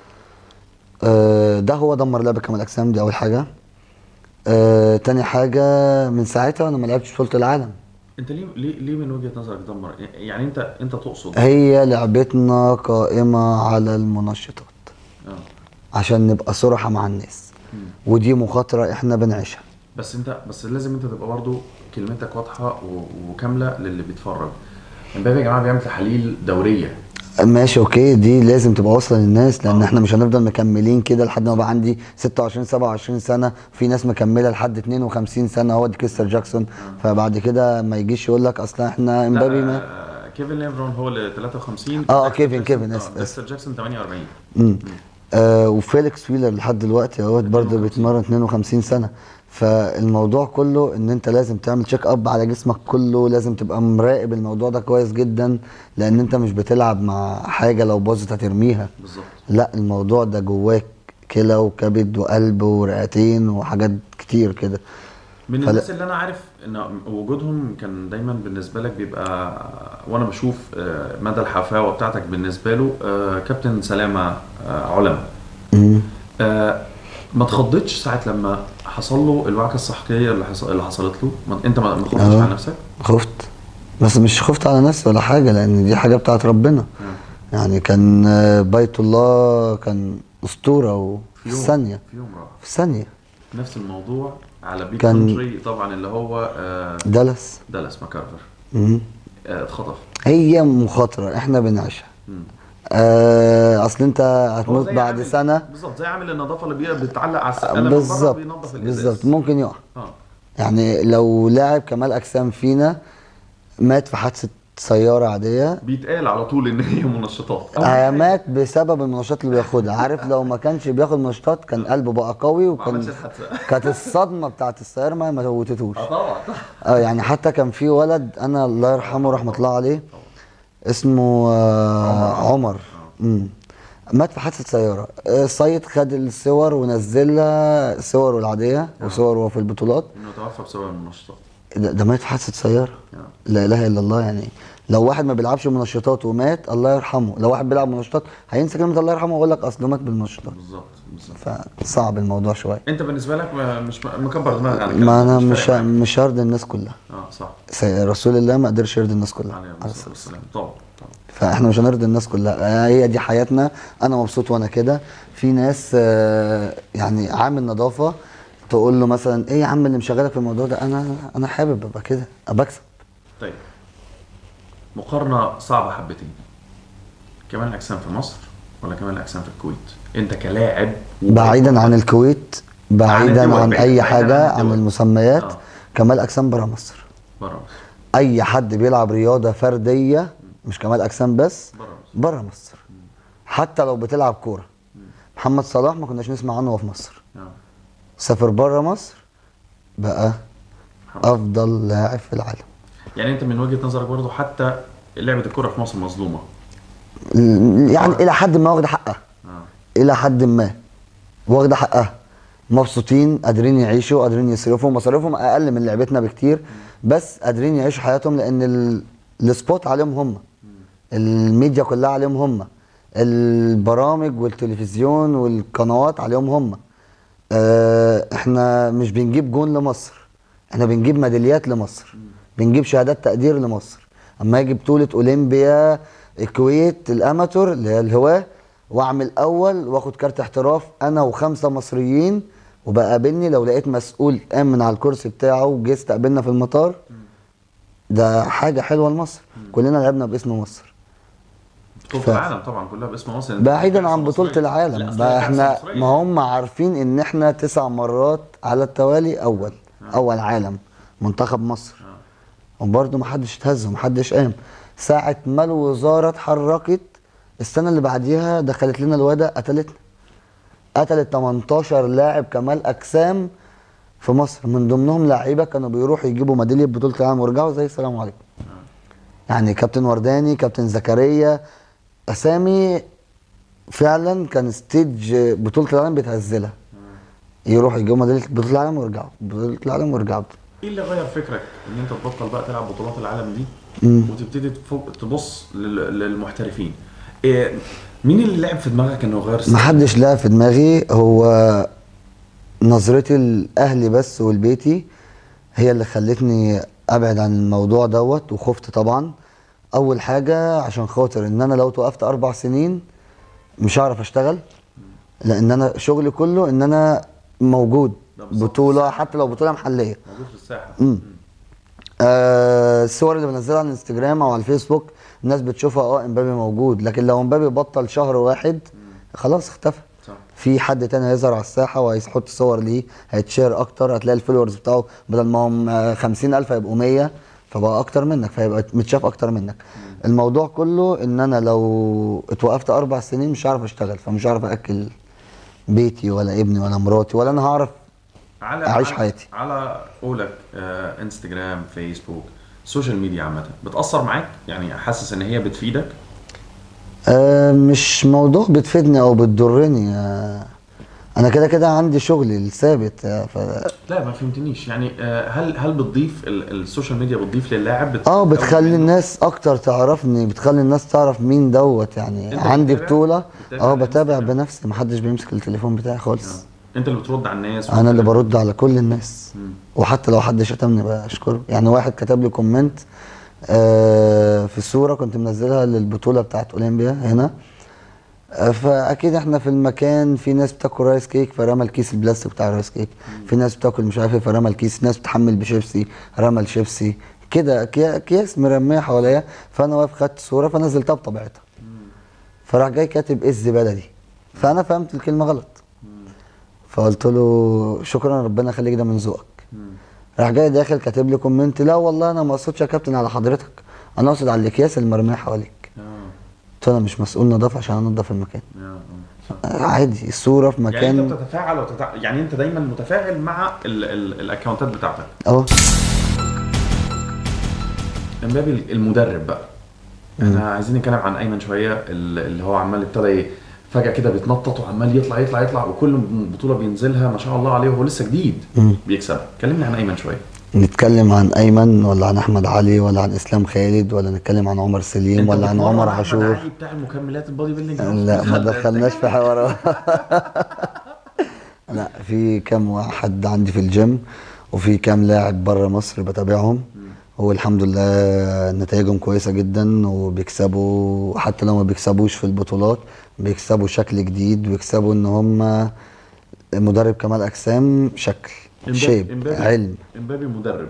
ده هو دمر لعبه كمال الاجسام. دي اول حاجه. تاني حاجه، من ساعتها انا ما لعبتش بطوله العالم. انت ليه من وجهه نظرك دمر؟ يعني انت تقصد هي لعبتنا قائمه على المنشطات، عشان نبقى صراحه مع الناس، ودي مخاطره احنا بنعيشها. بس لازم انت تبقى برضو كلمتك واضحه وكامله للي بيتفرج. امبابي يا جماعه بيعمل تحاليل دوريه. ماشي اوكي، دي لازم تبقى واصله للناس، لان احنا مش هنفضل مكملين كده لحد ما بقى عندي 26 27 سنه. في ناس مكمله لحد 52 سنه، هو دي كريستال جاكسون. فبعد كده ما يجيش يقول لك اصل احنا امبابي ما كيفن ليفرون هو اللي 53. كيفن اسف كريستال جاكسون 48. وفيليكس ويلر لحد دلوقتي اهوت برضه بيتمرن 52 سنه. فالموضوع كله ان انت لازم تعمل تشيك اب على جسمك كله، لازم تبقى مراقب الموضوع ده كويس جدا، لان انت مش بتلعب مع حاجه لو باظت هترميها. بالظبط. لا، الموضوع ده جواك كلى وكبد وقلب ورئتين وحاجات كتير كده. من الناس اللي انا عارف ان وجودهم كان دايما بالنسبه لك بيبقى وانا بشوف مدى الحفاوه بتاعتك بالنسبه له، كابتن سلامه علم، ما اتخضتش ساعه لما حصل له الوعكه الصحيه اللي حصلت له؟ انت ما خفتش على نفسك؟ خفت، بس مش خفت على نفسي ولا حاجه، لان دي حاجه بتاعت ربنا. يعني كان بيت الله كان اسطوره، وفي ثانيه في ثانيه نفس الموضوع على بيت كونتري طبعا، اللي هو دالاس ماكارفر. اتخطف. هي مخاطره احنا بنعيشها. اصل انت هتموت بعد سنه. بالظبط، زي عامل النظافه اللي بيتعلق على السقاله من بره بينظف الازاز. بالظبط، ممكن يقع. يعني لو لاعب كمال اجسام فينا مات في حادثه سياره عاديه، بيتقال على طول ان هي منشطات. مات بسبب المنشطات اللي بياخدها. عارف لو ما كانش بياخد منشطات كان قلبه بقى قوي، وكان كانت الصدمه بتاعت السياره ما موتتوش. طبعا. يعني حتى كان في ولد، انا الله يرحمه رحمه الله عليه، اسمه عمر. مات في حادثه سياره. السيد خد الصور ونزلها، صوره العاديه وصوره في البطولات، انه توفى بسبب المنشطات. ده مات في حادثه سياره. لا اله الا الله. يعني لو واحد ما بيلعبش منشطات ومات الله يرحمه، لو واحد بيلعب منشطات هينسى كلمه الله يرحمه ويقول لك اصله مات بالمنشطات. بالظبط. فصعب الموضوع شويه. انت بالنسبه لك مش مكبر دماغك على ما انا مش هرضي الناس كلها. صح. رسول الله ما قدرش يرضي الناس كلها عليه الصلاه والسلام. طبعا. فاحنا مش هنرضي الناس كلها، هي دي حياتنا. انا مبسوط وانا كده. في ناس يعني عامل نظافه تقول له مثلا ايه يا عم اللي مشغلك في الموضوع ده؟ انا حابب ابقى كده، ابقى اكسب. طيب، مقارنه صعبه حبتين، كمال الاجسام في مصر ولا كمال الاجسام في الكويت؟ انت كلاعب بعيدا عن الكويت، بعيدا عن اي حاجه، عن المسميات، كمال اجسام بره مصر. اي حد بيلعب رياضه فرديه مش كمال اجسام بس بره مصر. حتى لو بتلعب كوره، محمد صلاح ما كناش نسمع عنه في مصر. سافر بره مصر بقى افضل لاعب في العالم. يعني انت من وجهه نظرك برضه حتى لعبه الكوره في مصر مظلومه؟ يعني الى حد ما واخده حقها. الى حد ما واخده حقها. مبسوطين، قادرين يعيشوا، قادرين يصرفوا، مصاريفهم اقل من لعبتنا بكتير، بس قادرين يعيشوا حياتهم لان السبوت عليهم هم، الميديا كلها عليهم هم، البرامج والتلفزيون والقنوات عليهم هم. احنا مش بنجيب جون لمصر، احنا بنجيب ميداليات لمصر، بنجيب شهادات تقدير لمصر. اما يجي بطولة اولمبيا الكويت الاماتور اللي هي الهواه، واعمل اول واخد كارت احتراف انا و5 مصريين، وبقابلني لو لقيت مسؤول قام من على الكرسي بتاعه وجه استقبلنا في المطار، ده حاجه حلوه لمصر. كلنا لعبنا باسم مصر. بطولة العالم طبعا كلها باسم مصر، بعيدا عن بطولة العالم بقى. احنا ما هم عارفين ان احنا 9 مرات على التوالي اول عالم منتخب مصر. وبرضه ما حدش اتهز وما حدش قام. ساعة ما الوزارة اتحركت السنة اللي بعديها دخلت لنا الوادة قتلت 18 لاعب كمال اجسام في مصر، من ضمنهم لعيبه كانوا بيروحوا يجيبوا ميداليه بطوله العالم ويرجعوا زي السلام عليكم. يعني كابتن ورداني، كابتن زكريا، اسامي فعلا كان ستيج بطوله العالم بيتهزلها، يروحوا يجيبوا ميداليه بطوله العالم ويرجعوا، بطوله العالم ويرجعوا. ايه اللي غير فكرك ان انت تبطل بقى تلعب بطولات العالم دي وتبتدي تبص للمحترفين؟ مين اللي لعب في دماغك انه غير؟ محدش لعب في دماغي، هو نظرتي الاهلي بس والبيتي هي اللي خلتني ابعد عن الموضوع دوت. وخفت طبعا. اول حاجه عشان خاطر ان انا لو توقفت 4 سنين مش هعرف اشتغل، لان انا شغلي كله ان انا موجود بطوله، حتى لو بطوله محليه موجود في الساحه. الصور اللي بنزلها على الانستجرام او على الفيسبوك الناس بتشوفها امبابي موجود، لكن لو امبابي بطل شهر واحد خلاص اختفى. في حد تاني هيظهر على الساحه وهيحط صور ليه، هيتشير اكتر، هتلاقي الفولورز بتاعه بدل ما هم 50,000 هيبقوا 100، فبقى اكتر منك، فهيبقى متشاف اكتر منك. الموضوع كله ان انا لو اتوقفت 4 سنين مش هعرف اشتغل، فمش هعرف اكل بيتي ولا ابني ولا مراتي، ولا انا هعرف اعيش حياتي. على قولك انستجرام، فيسبوك، السوشيال ميديا عامه بتاثر معاك؟ يعني حاسس ان هي بتفيدك؟ مش موضوع بتفيدني او بتضرني. انا كده كده عندي شغلي الثابت لا ما فهمتنيش يعني. هل بتضيف السوشيال ميديا بتضيف للاعب بتقوي بتخلي منه؟ الناس اكتر تعرفني، بتخلي الناس تعرف مين دوت يعني. انت عندي بتتابع بطولة. على بتابع انستجرام؟ بنفسي، محدش بيمسك التليفون بتاعي خالص. انت اللي بترد على الناس انا اللي وبتكلمهم؟ برد على كل الناس. وحتى لو حد شتمني بشكره. يعني واحد كتب لي كومنت في الصورة كنت منزلها للبطولة بتاعت اولمبيا هنا. فاكيد احنا في المكان في ناس بتاكل رايس كيك فرمى الكيس البلاستيك بتاع الرايس كيك، في ناس بتاكل مش عارف ايه فرمى الكيس، ناس بتحمل بشيبسي رمى الشيبسي كده، اكياس مرميه حواليا. فانا واقف خدت صوره فنزلتها بطبيعتها. فراح جاي كاتب ايه الزباله دي، فانا فهمت الكلمه غلط. فقلت له شكرا ربنا يخليك ده من ذوقك. راح جاي داخل كاتب لي كومنت لا والله انا ما اقصدش يا كابتن على حضرتك، انا اقصد على الاكياس المرميه حواليك. قلت له انا مش مسؤول نظافه عشان انضف المكان. عادي الصوره في مكان. يعني انت بتتفاعل يعني انت دايما متفاعل مع الاكونتات بتاعتك. امبابي المدرب بقى، احنا عايزين نتكلم عن ايمن شويه، اللي هو عمال ابتدى فجاه كده بيتنطط وعمال يطلع يطلع يطلع، وكل بطوله بينزلها ما شاء الله عليه وهو لسه جديد بيكسب. كلمني عن ايمن شويه. نتكلم عن ايمن ولا عن احمد علي ولا عن اسلام خالد ولا نتكلم عن عمر سليم ولا عن عمر عاشور؟ احمد علي بتاع المكملات البودي بيلدينج؟ لا ما دخلناش في حوار. لا في كام واحد عندي في الجيم وفي كام لاعب بره مصر بتابعهم، هو الحمد لله نتائجهم كويسه جدا وبيكسبوا، حتى لو ما بيكسبوش في البطولات بيكسبوا شكل جديد، ويكسبوا ان هم مدرب كمال اجسام شكل شيب علم. امبابي مدرب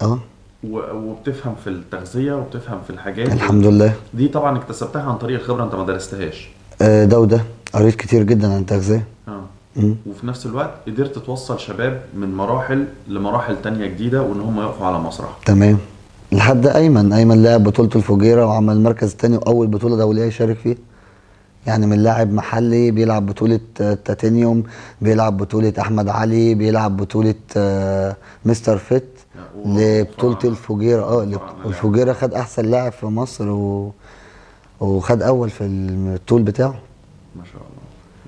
وبتفهم في التغذيه وبتفهم في الحاجات الحمد لله. دي طبعا اكتسبتها عن طريق الخبره، انت ما درستهاش. ده وده قريت كتير جدا عن التغذيه. وفي نفس الوقت قدرت توصل شباب من مراحل لمراحل تانية جديده وان هم يقفوا على مسرح. تمام. لحد ايمن لعب بطوله الفجيره وعمل المركز الثاني واول بطوله دوليه يشارك فيها. يعني من لاعب محلي بيلعب بطوله تاتينيوم، بيلعب بطوله احمد علي، بيلعب بطوله مستر فيت لبطوله الفجيره. الفجيره خد احسن لاعب في مصر وخد اول في الطول بتاعه ما شاء الله.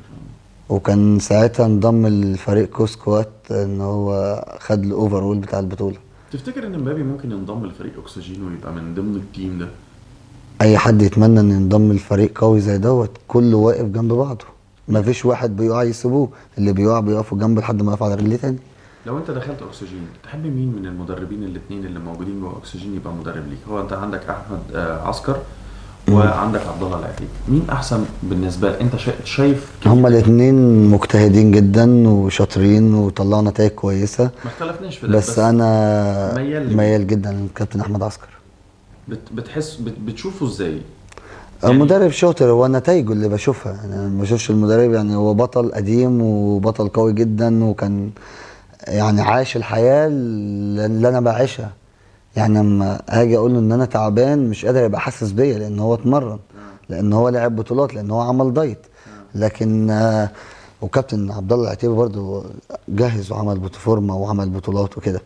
وكان ساعتها انضم لفريق كوسكوات ان هو خد الاوفرول بتاع البطوله. تفتكر ان مبابي ممكن ينضم لفريق اكسجين ويبقى من ضمن التيم ده؟ اي حد يتمنى ان ينضم لفريق قوي زي دوت، كله واقف جنب بعضه، مفيش واحد بيقع يسيبوه، اللي بيقع بيقفوا جنبه لحد ما يقف على رجليه تاني. لو انت دخلت اكسجين تحب مين من المدربين الاثنين اللي موجودين جوه اكسجين يبقى مدرب ليك؟ هو انت عندك احمد عسكر وعندك عبد الله العتيق، مين احسن بالنسبه لك؟ انت شايف هما الاثنين مجتهدين جدا وشاطرين وطلعوا نتائج كويسه، ما اختلفناش في ده، بس انا ميال جدا للكابتن احمد عسكر. بتحس بتشوفه ازاي؟ يعني مدرب شاطر، هو نتائجه اللي بشوفها، انا ما بشوفش المدرب. يعني هو بطل قديم وبطل قوي جدا، وكان يعني عاش الحياه اللي انا بعيشها. يعني لما اجي اقول له ان انا تعبان مش قادر يبقى حاسس بيا، لان هو اتمرن، لان هو لعب بطولات، لان هو عمل دايت. لكن وكابتن عبد الله العتيبي برضه جهز وعمل فورمه وعمل بطولات وكده.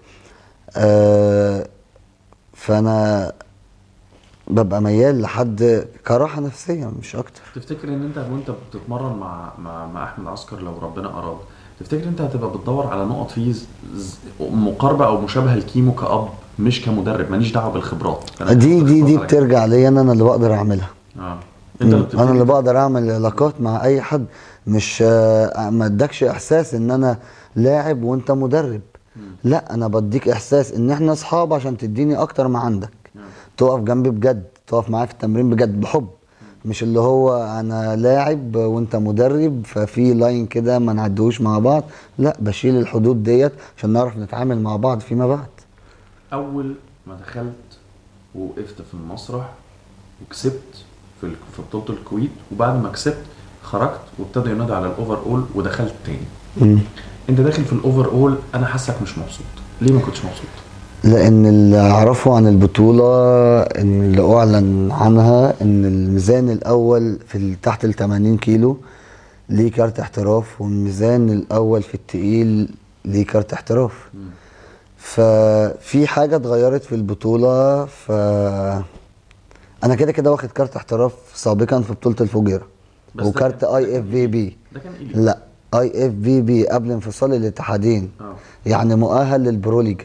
فانا ببقى ميال لحد كراحه نفسيه مش اكتر. تفتكر ان انت وانت بتتمرن مع احمد عسكر لو ربنا اراد، تفتكر انت هتبقى بتدور على نقط فيه مقاربه او مشابهه لكيمو كأب مش كمدرب؟ ماليش دعوه بالخبرات. دي بترجع ليا انا اللي بقدر اعملها. انت انا اللي بقدر اعمل علاقات مع اي حد، مش ما ادكش احساس ان انا لاعب وانت مدرب. لا انا بديك احساس ان احنا اصحاب عشان تديني اكتر ما عندك. تقف جنبي بجد، تقف معايا في التمرين بجد بحب، مش اللي هو انا لاعب وانت مدرب ففي لاين كده ما نعديهوش مع بعض. لا بشيل الحدود ديت عشان نعرف نتعامل مع بعض فيما بعد. اول ما دخلت ووقفت في المسرح وكسبت في بطولة الكويت، وبعد ما كسبت خرجت وابتدى ينادي على الاوفر اول ودخلت تاني. انت داخل في الاوفر اول، انا حاسك مش مبسوط. ليه ما كنتش مبسوط؟ لان اللي اعرفه عن البطولة ان اللي اعلن عنها ان الميزان الاول في تحت ال 80 كيلو ليه كارت احتراف، والميزان الاول في التقيل ليه كارت احتراف. ففي حاجة اتغيرت في البطولة، انا كده واخد كارت احتراف سابقا في بطولة الفجيرة وكارت IFBB. ده كان إيه؟ لا IFBB قبل انفصال الاتحادين، يعني مؤهل للبروليجا.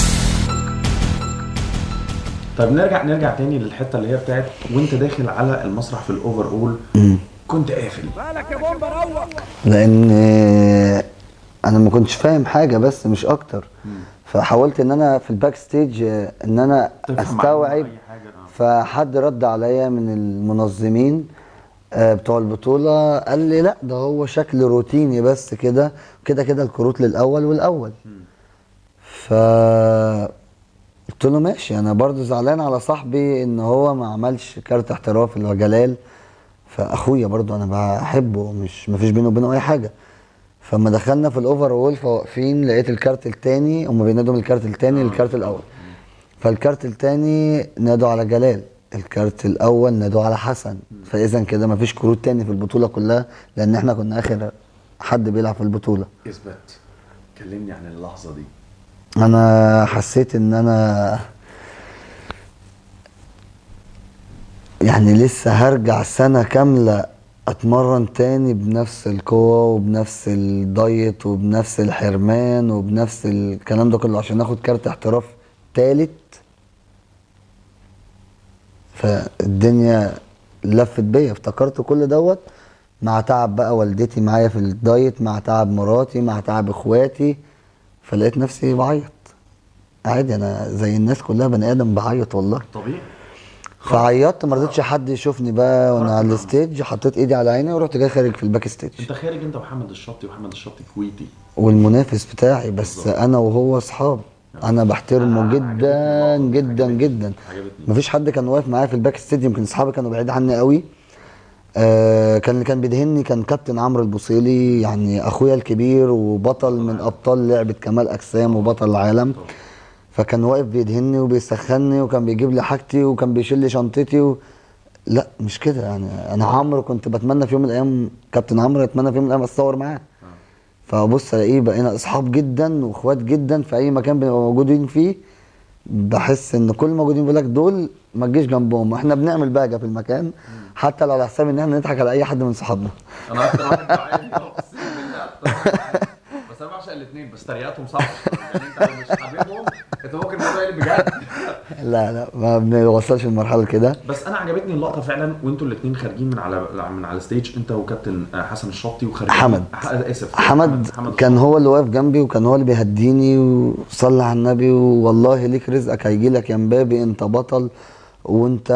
طيب نرجع تاني للحته اللي هي بتاعت وانت داخل على المسرح في الاوفر اول، كنت قافل مالك يا بومبا روق؟ لان انا ما كنتش فاهم حاجه بس مش اكتر. فحاولت ان انا في الباك ستيج ان انا استوعب. فحد رد عليا من المنظمين بتوع البطوله، قال لي لا ده هو شكل روتيني بس كده كده الكروت للاول والاول. ف قلت له ماشي. انا برضو زعلان على صاحبي ان هو ما عملش كارت احتراف اللي هو جلال، فاخويا برضو انا بحبه، مش مفيش بينه وبينه اي حاجه. فلما دخلنا في الاوفر وول فواقفين لقيت الكارت التاني هم بينادوا من الكارت التاني للكارت الاول. فالكارت التاني نادوا على جلال، الكارت الاول نادوا على حسن. فاذا كده مفيش كروت تاني في البطوله كلها، لان احنا كنا اخر حد بيلعب في البطوله. اثبت، كلمني عن اللحظه دي. انا حسيت ان انا يعني لسه هرجع سنه كامله اتمرن تاني بنفس القوه وبنفس الدايت وبنفس الحرمان وبنفس الكلام ده كله عشان اخد كارت احتراف تالت. فالدنيا لفت بيا، افتكرت كل دوت مع تعب بقى والدتي معايا في الدايت، مع تعب مراتي، مع تعب اخواتي. فلقيت نفسي بعيط عادي، انا زي الناس كلها بني ادم بعيط والله طبيعي. فعيطت، ما رضيتش حد يشوفني بقى وانا على الستيج. حطيت ايدي على عيني ورحت جاي خارج في الباك ستيج. انت خارج انت وحمد الشطي، وحمد الشطي كويتي والمنافس بتاعي، بس بالضبط. انا وهو اصحاب، انا بحترمه جدا جدا جدا. مفيش حد كان واقف معايا في الباك ستيج، يمكن اصحابي كانوا بعيد عني قوي. كان اللي كان بيدهني كان كابتن عمرو البوصيلي، يعني اخويا الكبير وبطل من ابطال لعبه كمال اجسام وبطل العالم. فكان واقف بيدهني وبيسخني وكان بيجيب لي حاجتي وكان بيشيل لي شنطتي لا مش كده يعني. انا عمرو كنت بتمنى في يوم من الايام، كابتن عمرو اتمنى في يوم من الايام اتصور معاه. فبص الاقيه بقينا اصحاب جدا واخوات جدا، في اي مكان بنبقى موجودين فيه بحس ان كل الموجودين بيقول لك دول ما تجيش جنبهم، واحنا بنعمل بهجه في المكان حتى لو على حساب ان احنا نضحك على اي حد من صحابنا. انا اكتر واحد بعاني اقسم بالله، بس انا بعشق الاثنين، بس تريقاتهم صعبه يعني. انت لو مش حاببهم انت ممكن الموضوع يقلب بجد. لا ما بنوصلش لمرحله كده. بس انا عجبتني اللقطه فعلا وانتوا الاثنين خارجين من على الستيج، انت وكابتن حسن الشطي وخارجين. حمد حمد كان هو اللي واقف جنبي وكان هو اللي بيهديني وصلى على النبي والله ليك رزقك هيجي لك يا مبابي، انت بطل وانت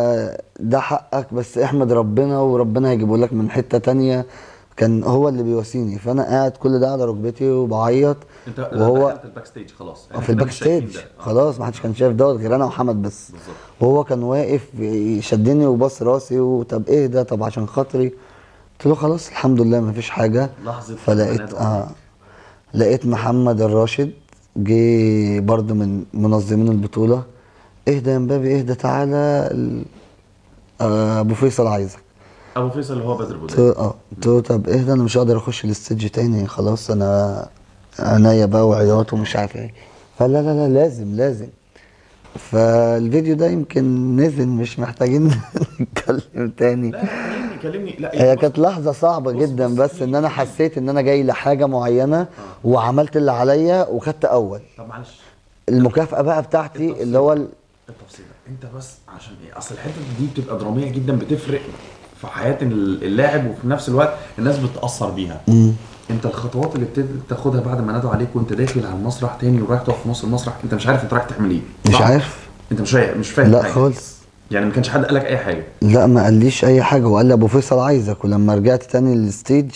ده حقك، بس احمد ربنا وربنا هيجيبه لك من حته تانية. كان هو اللي بيواسيني، فانا قاعد كل ده على ركبتي وبعيط. انت وهو دخلت الباك ستيج خلاص في الباك ستيج خلاص ما حدش كان شايف دوت غير انا وحمد بس بالظبط. وهو كان واقف يشدني وبص راسي وطب ايه ده، طب عشان خاطري. قلت له خلاص الحمد لله ما فيش حاجه. فلقيت لقيت محمد الراشد جه برضه من منظمين البطوله. اهدى يا مبابي اهدى تعالى ابو فيصل عايزك. ابو فيصل اللي هو بدر بودي. قلت له طب اهدى انا مش هقدر اخش الاستيدج تاني خلاص، انا عناية بقى وعياط ومش عارف ايه. فلا لا لا لازم. فالفيديو ده يمكن نزل مش محتاجين نتكلم تاني. لا كلمني لا هي كانت لحظه صعبه جدا، بس ان انا حسيت ان انا جاي لحاجه معينه وعملت اللي عليا وخدت اول. طب معلش المكافاه بقى بتاعتي اللي هو التفصيل انت بس عشان ايه، اصل الحته دي بتبقى دراميه جدا، بتفرق في حياه اللاعب وفي نفس الوقت الناس بتاثر بيها. انت الخطوات اللي بتبتدي تاخدها بعد ما نادوا عليك وانت داخل على المسرح تاني ورايح تقف في نص المسرح، انت مش عارف انت رايح تعمل ايه. مش عارف، انت مش فاهم لا حاجة. خالص يعني ما كانش حد قال لك اي حاجه؟ لا ما قاليش اي حاجه، وقال لي ابو فيصل عايزك. ولما رجعت تاني للستيج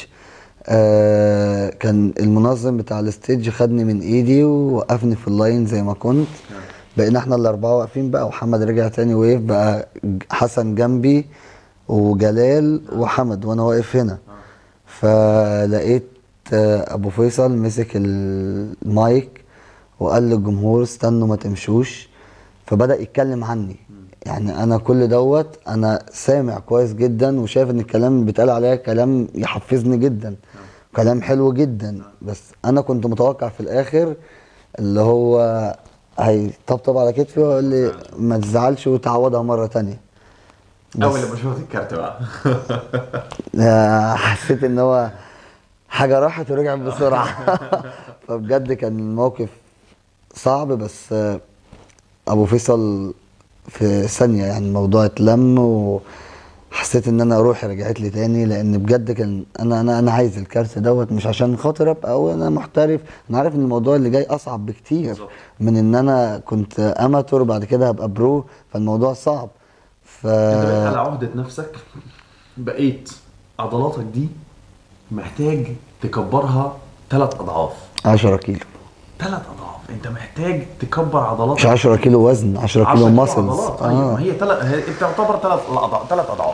كان المنظم بتاع الستيج خدني من ايدي ووقفني في اللاين زي ما كنت. بقينا احنا الاربعه واقفين بقى، وحمد رجع تاني وقف بقى، حسن جنبي وجلال وحمد وانا واقف هنا. فلقيت ابو فيصل مسك المايك وقال للجمهور استنوا ما تمشوش، فبدأ يتكلم عني. يعني انا كل دوت انا سامع كويس جدا وشايف ان الكلام اللي بيتقال عليا كلام يحفزني جدا، كلام حلو جدا. بس انا كنت متوقع في الاخر اللي هو هيطبطب على كتفي ويقول لي ما تزعلش وتعوضها مره تانية. اول لما شفت الكارت بقى حسيت ان هو حاجه راحت ورجعت بسرعه. فبجد كان الموقف صعب، بس ابو فيصل في ثانيه يعني الموضوع اتلم، وحسيت ان انا روحي رجعت لي تاني، لان بجد كان انا عايز الكارت دوت، مش عشان خاطر ابقى او انا محترف. انا عارف ان الموضوع اللي جاي اصعب بكتير بالظبط. من ان انا كنت اماتور بعد كده هبقى برو، فالموضوع صعب. انت بقيت على عهدة نفسك، بقيت عضلاتك دي محتاج تكبرها 3 اضعاف. 10 كيلو. 3 اضعاف، انت محتاج تكبر مش عضلاتك. 10 كيلو وزن، 10 10 كيلو كيلو ماسلز. عضلات، ايوه، ما هي تعتبر 3 اضعاف.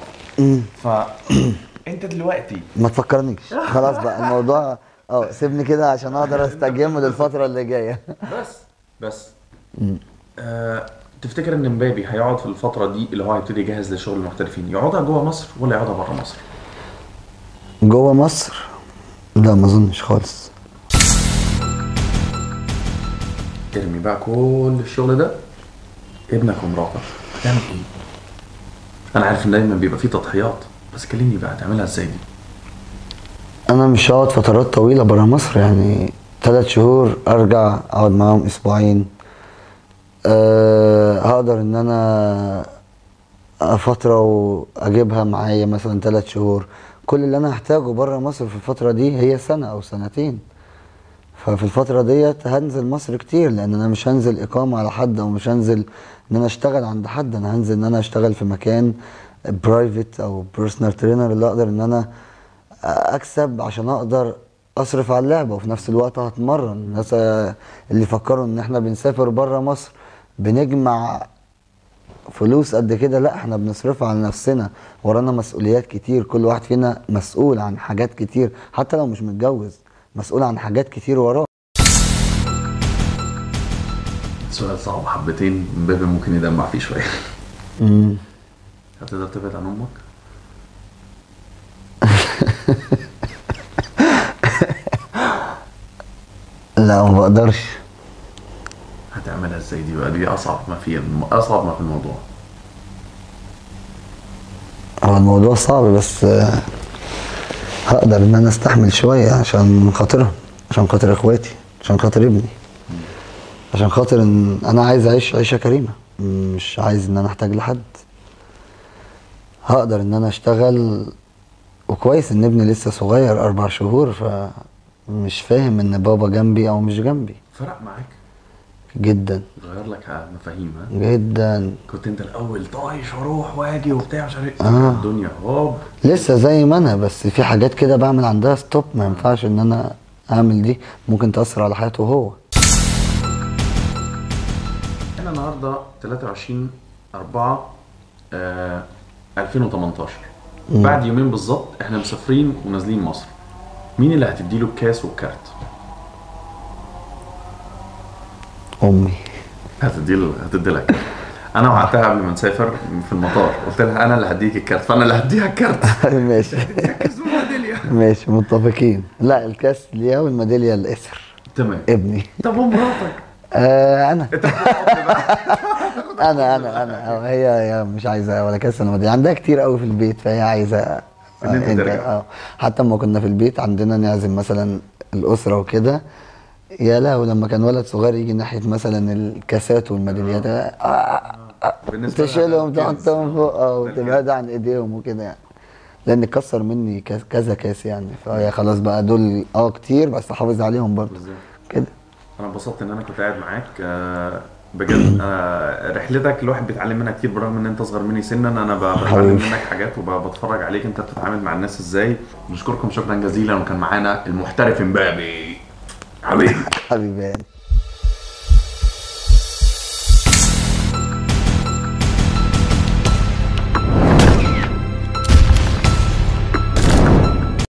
فانت دلوقتي ما تفكرنيش خلاص بقى الموضوع. سيبني كده عشان اقدر استجم للفتره اللي جايه. بس تفتكر ان مبابي هيقعد في الفتره دي اللي هو هيبتدي يجهز لشغل المحترفين، يقعدها جوه مصر ولا يقعدها بره مصر؟ جوه مصر؟ لا ما اظنش خالص. ارمي بقى كل الشغل ده، ابنك ومراتك هتعمل ايه؟ انا عارف ان دايما بيبقى فيه تضحيات، بس كلمني بقى هتعملها ازاي دي؟ انا مش هقعد فترات طويله برا مصر، يعني 3 شهور ارجع اقعد معاهم اسبوعين. هقدر ان انا فتره واجيبها معايا مثلا 3 شهور. كل اللي انا هحتاجه برا مصر في الفتره دي هي سنه او سنتين. ففي الفتره ديت هنزل مصر كتير، لان انا مش هنزل اقامه على حد، او مش هنزل ان انا اشتغل عند حد. انا هنزل ان انا اشتغل في مكان برايفت او بيرسونال ترينر، اللي اقدر ان انا اكسب عشان اقدر اصرف على اللعبه، وفي نفس الوقت هتمرن. الناس اللي فكروا ان احنا بنسافر بره مصر بنجمع فلوس قد كده، لا، احنا بنصرفها على نفسنا. ورانا مسؤوليات كتير، كل واحد فينا مسؤول عن حاجات كتير، حتى لو مش متجوز مسؤول عن حاجات كتير وراه. سؤال صعب حبتين، مبابي ممكن يدمع فيه شويه. هتقدر تبعد عن امك؟ لا ما بقدرش. هتعملها ازاي دي بقى؟ دي اصعب ما في الموضوع. هو الموضوع صعب، بس هقدر ان انا استحمل شويه عشان خاطرهم، عشان خاطر اخواتي، عشان خاطر ابني، عشان خاطر ان انا عايز اعيش عيشه كريمه، مش عايز ان انا احتاج لحد. هقدر ان انا اشتغل، وكويس ان ابني لسه صغير 4 شهور، فمش فاهم ان بابا جنبي او مش جنبي. فرق معاك جدا. غير لك مفاهيم؟ جدا. كنت انت الاول طايش واروح واجي وبتاع مش عارف ايه، الدنيا هوب لسه زي ما انا، بس في حاجات كده بعمل عندها ستوب، ما ينفعش ان انا اعمل دي، ممكن تاثر على حياته هو. احنا النهارده 23/4 2018. بعد يومين بالظبط احنا مسافرين ونازلين مصر. مين اللي هتديله الكاس والكارت؟ امي. هتدي لك. انا وعدتها قبل ما نسافر في المطار، قلت لها انا اللي هديك الكارت، فانا اللي هديها الكارت. ماشي. كاس وميداليه. ماشي متفقين. لا الكاس ليا والميداليه لاسر. تمام. ابني. طب ومراتك؟ انا هي مش عايزه ولا كاس ولا ميداليه، عندها كتير قوي في البيت، فهي عايزه ان انت ترجع. حتى لما كنا في البيت عندنا نعزم مثلا الاسره وكده، يا لهوي لما كان ولد صغير يجي ناحيه مثلا الكاسات والميداليات تشيلهم تحطهم فوق وتبعد عن ايديهم وكده يعني، لان اتكسر مني كذا كاس يعني، فهي خلاص بقى دول كتير، بس احافظ عليهم برضه كده. انا انبسطت ان انا كنت قاعد معاك بجد. رحلتك الواحد بيتعلم منها كتير، برغم ان انت اصغر مني سنا. انا بتعلم منك حاجات وبتفرج عليك انت بتتعامل مع الناس ازاي. نشكركم شكرا جزيلا، وكان معانا المحترف مبابي حبيبي. حبيبي.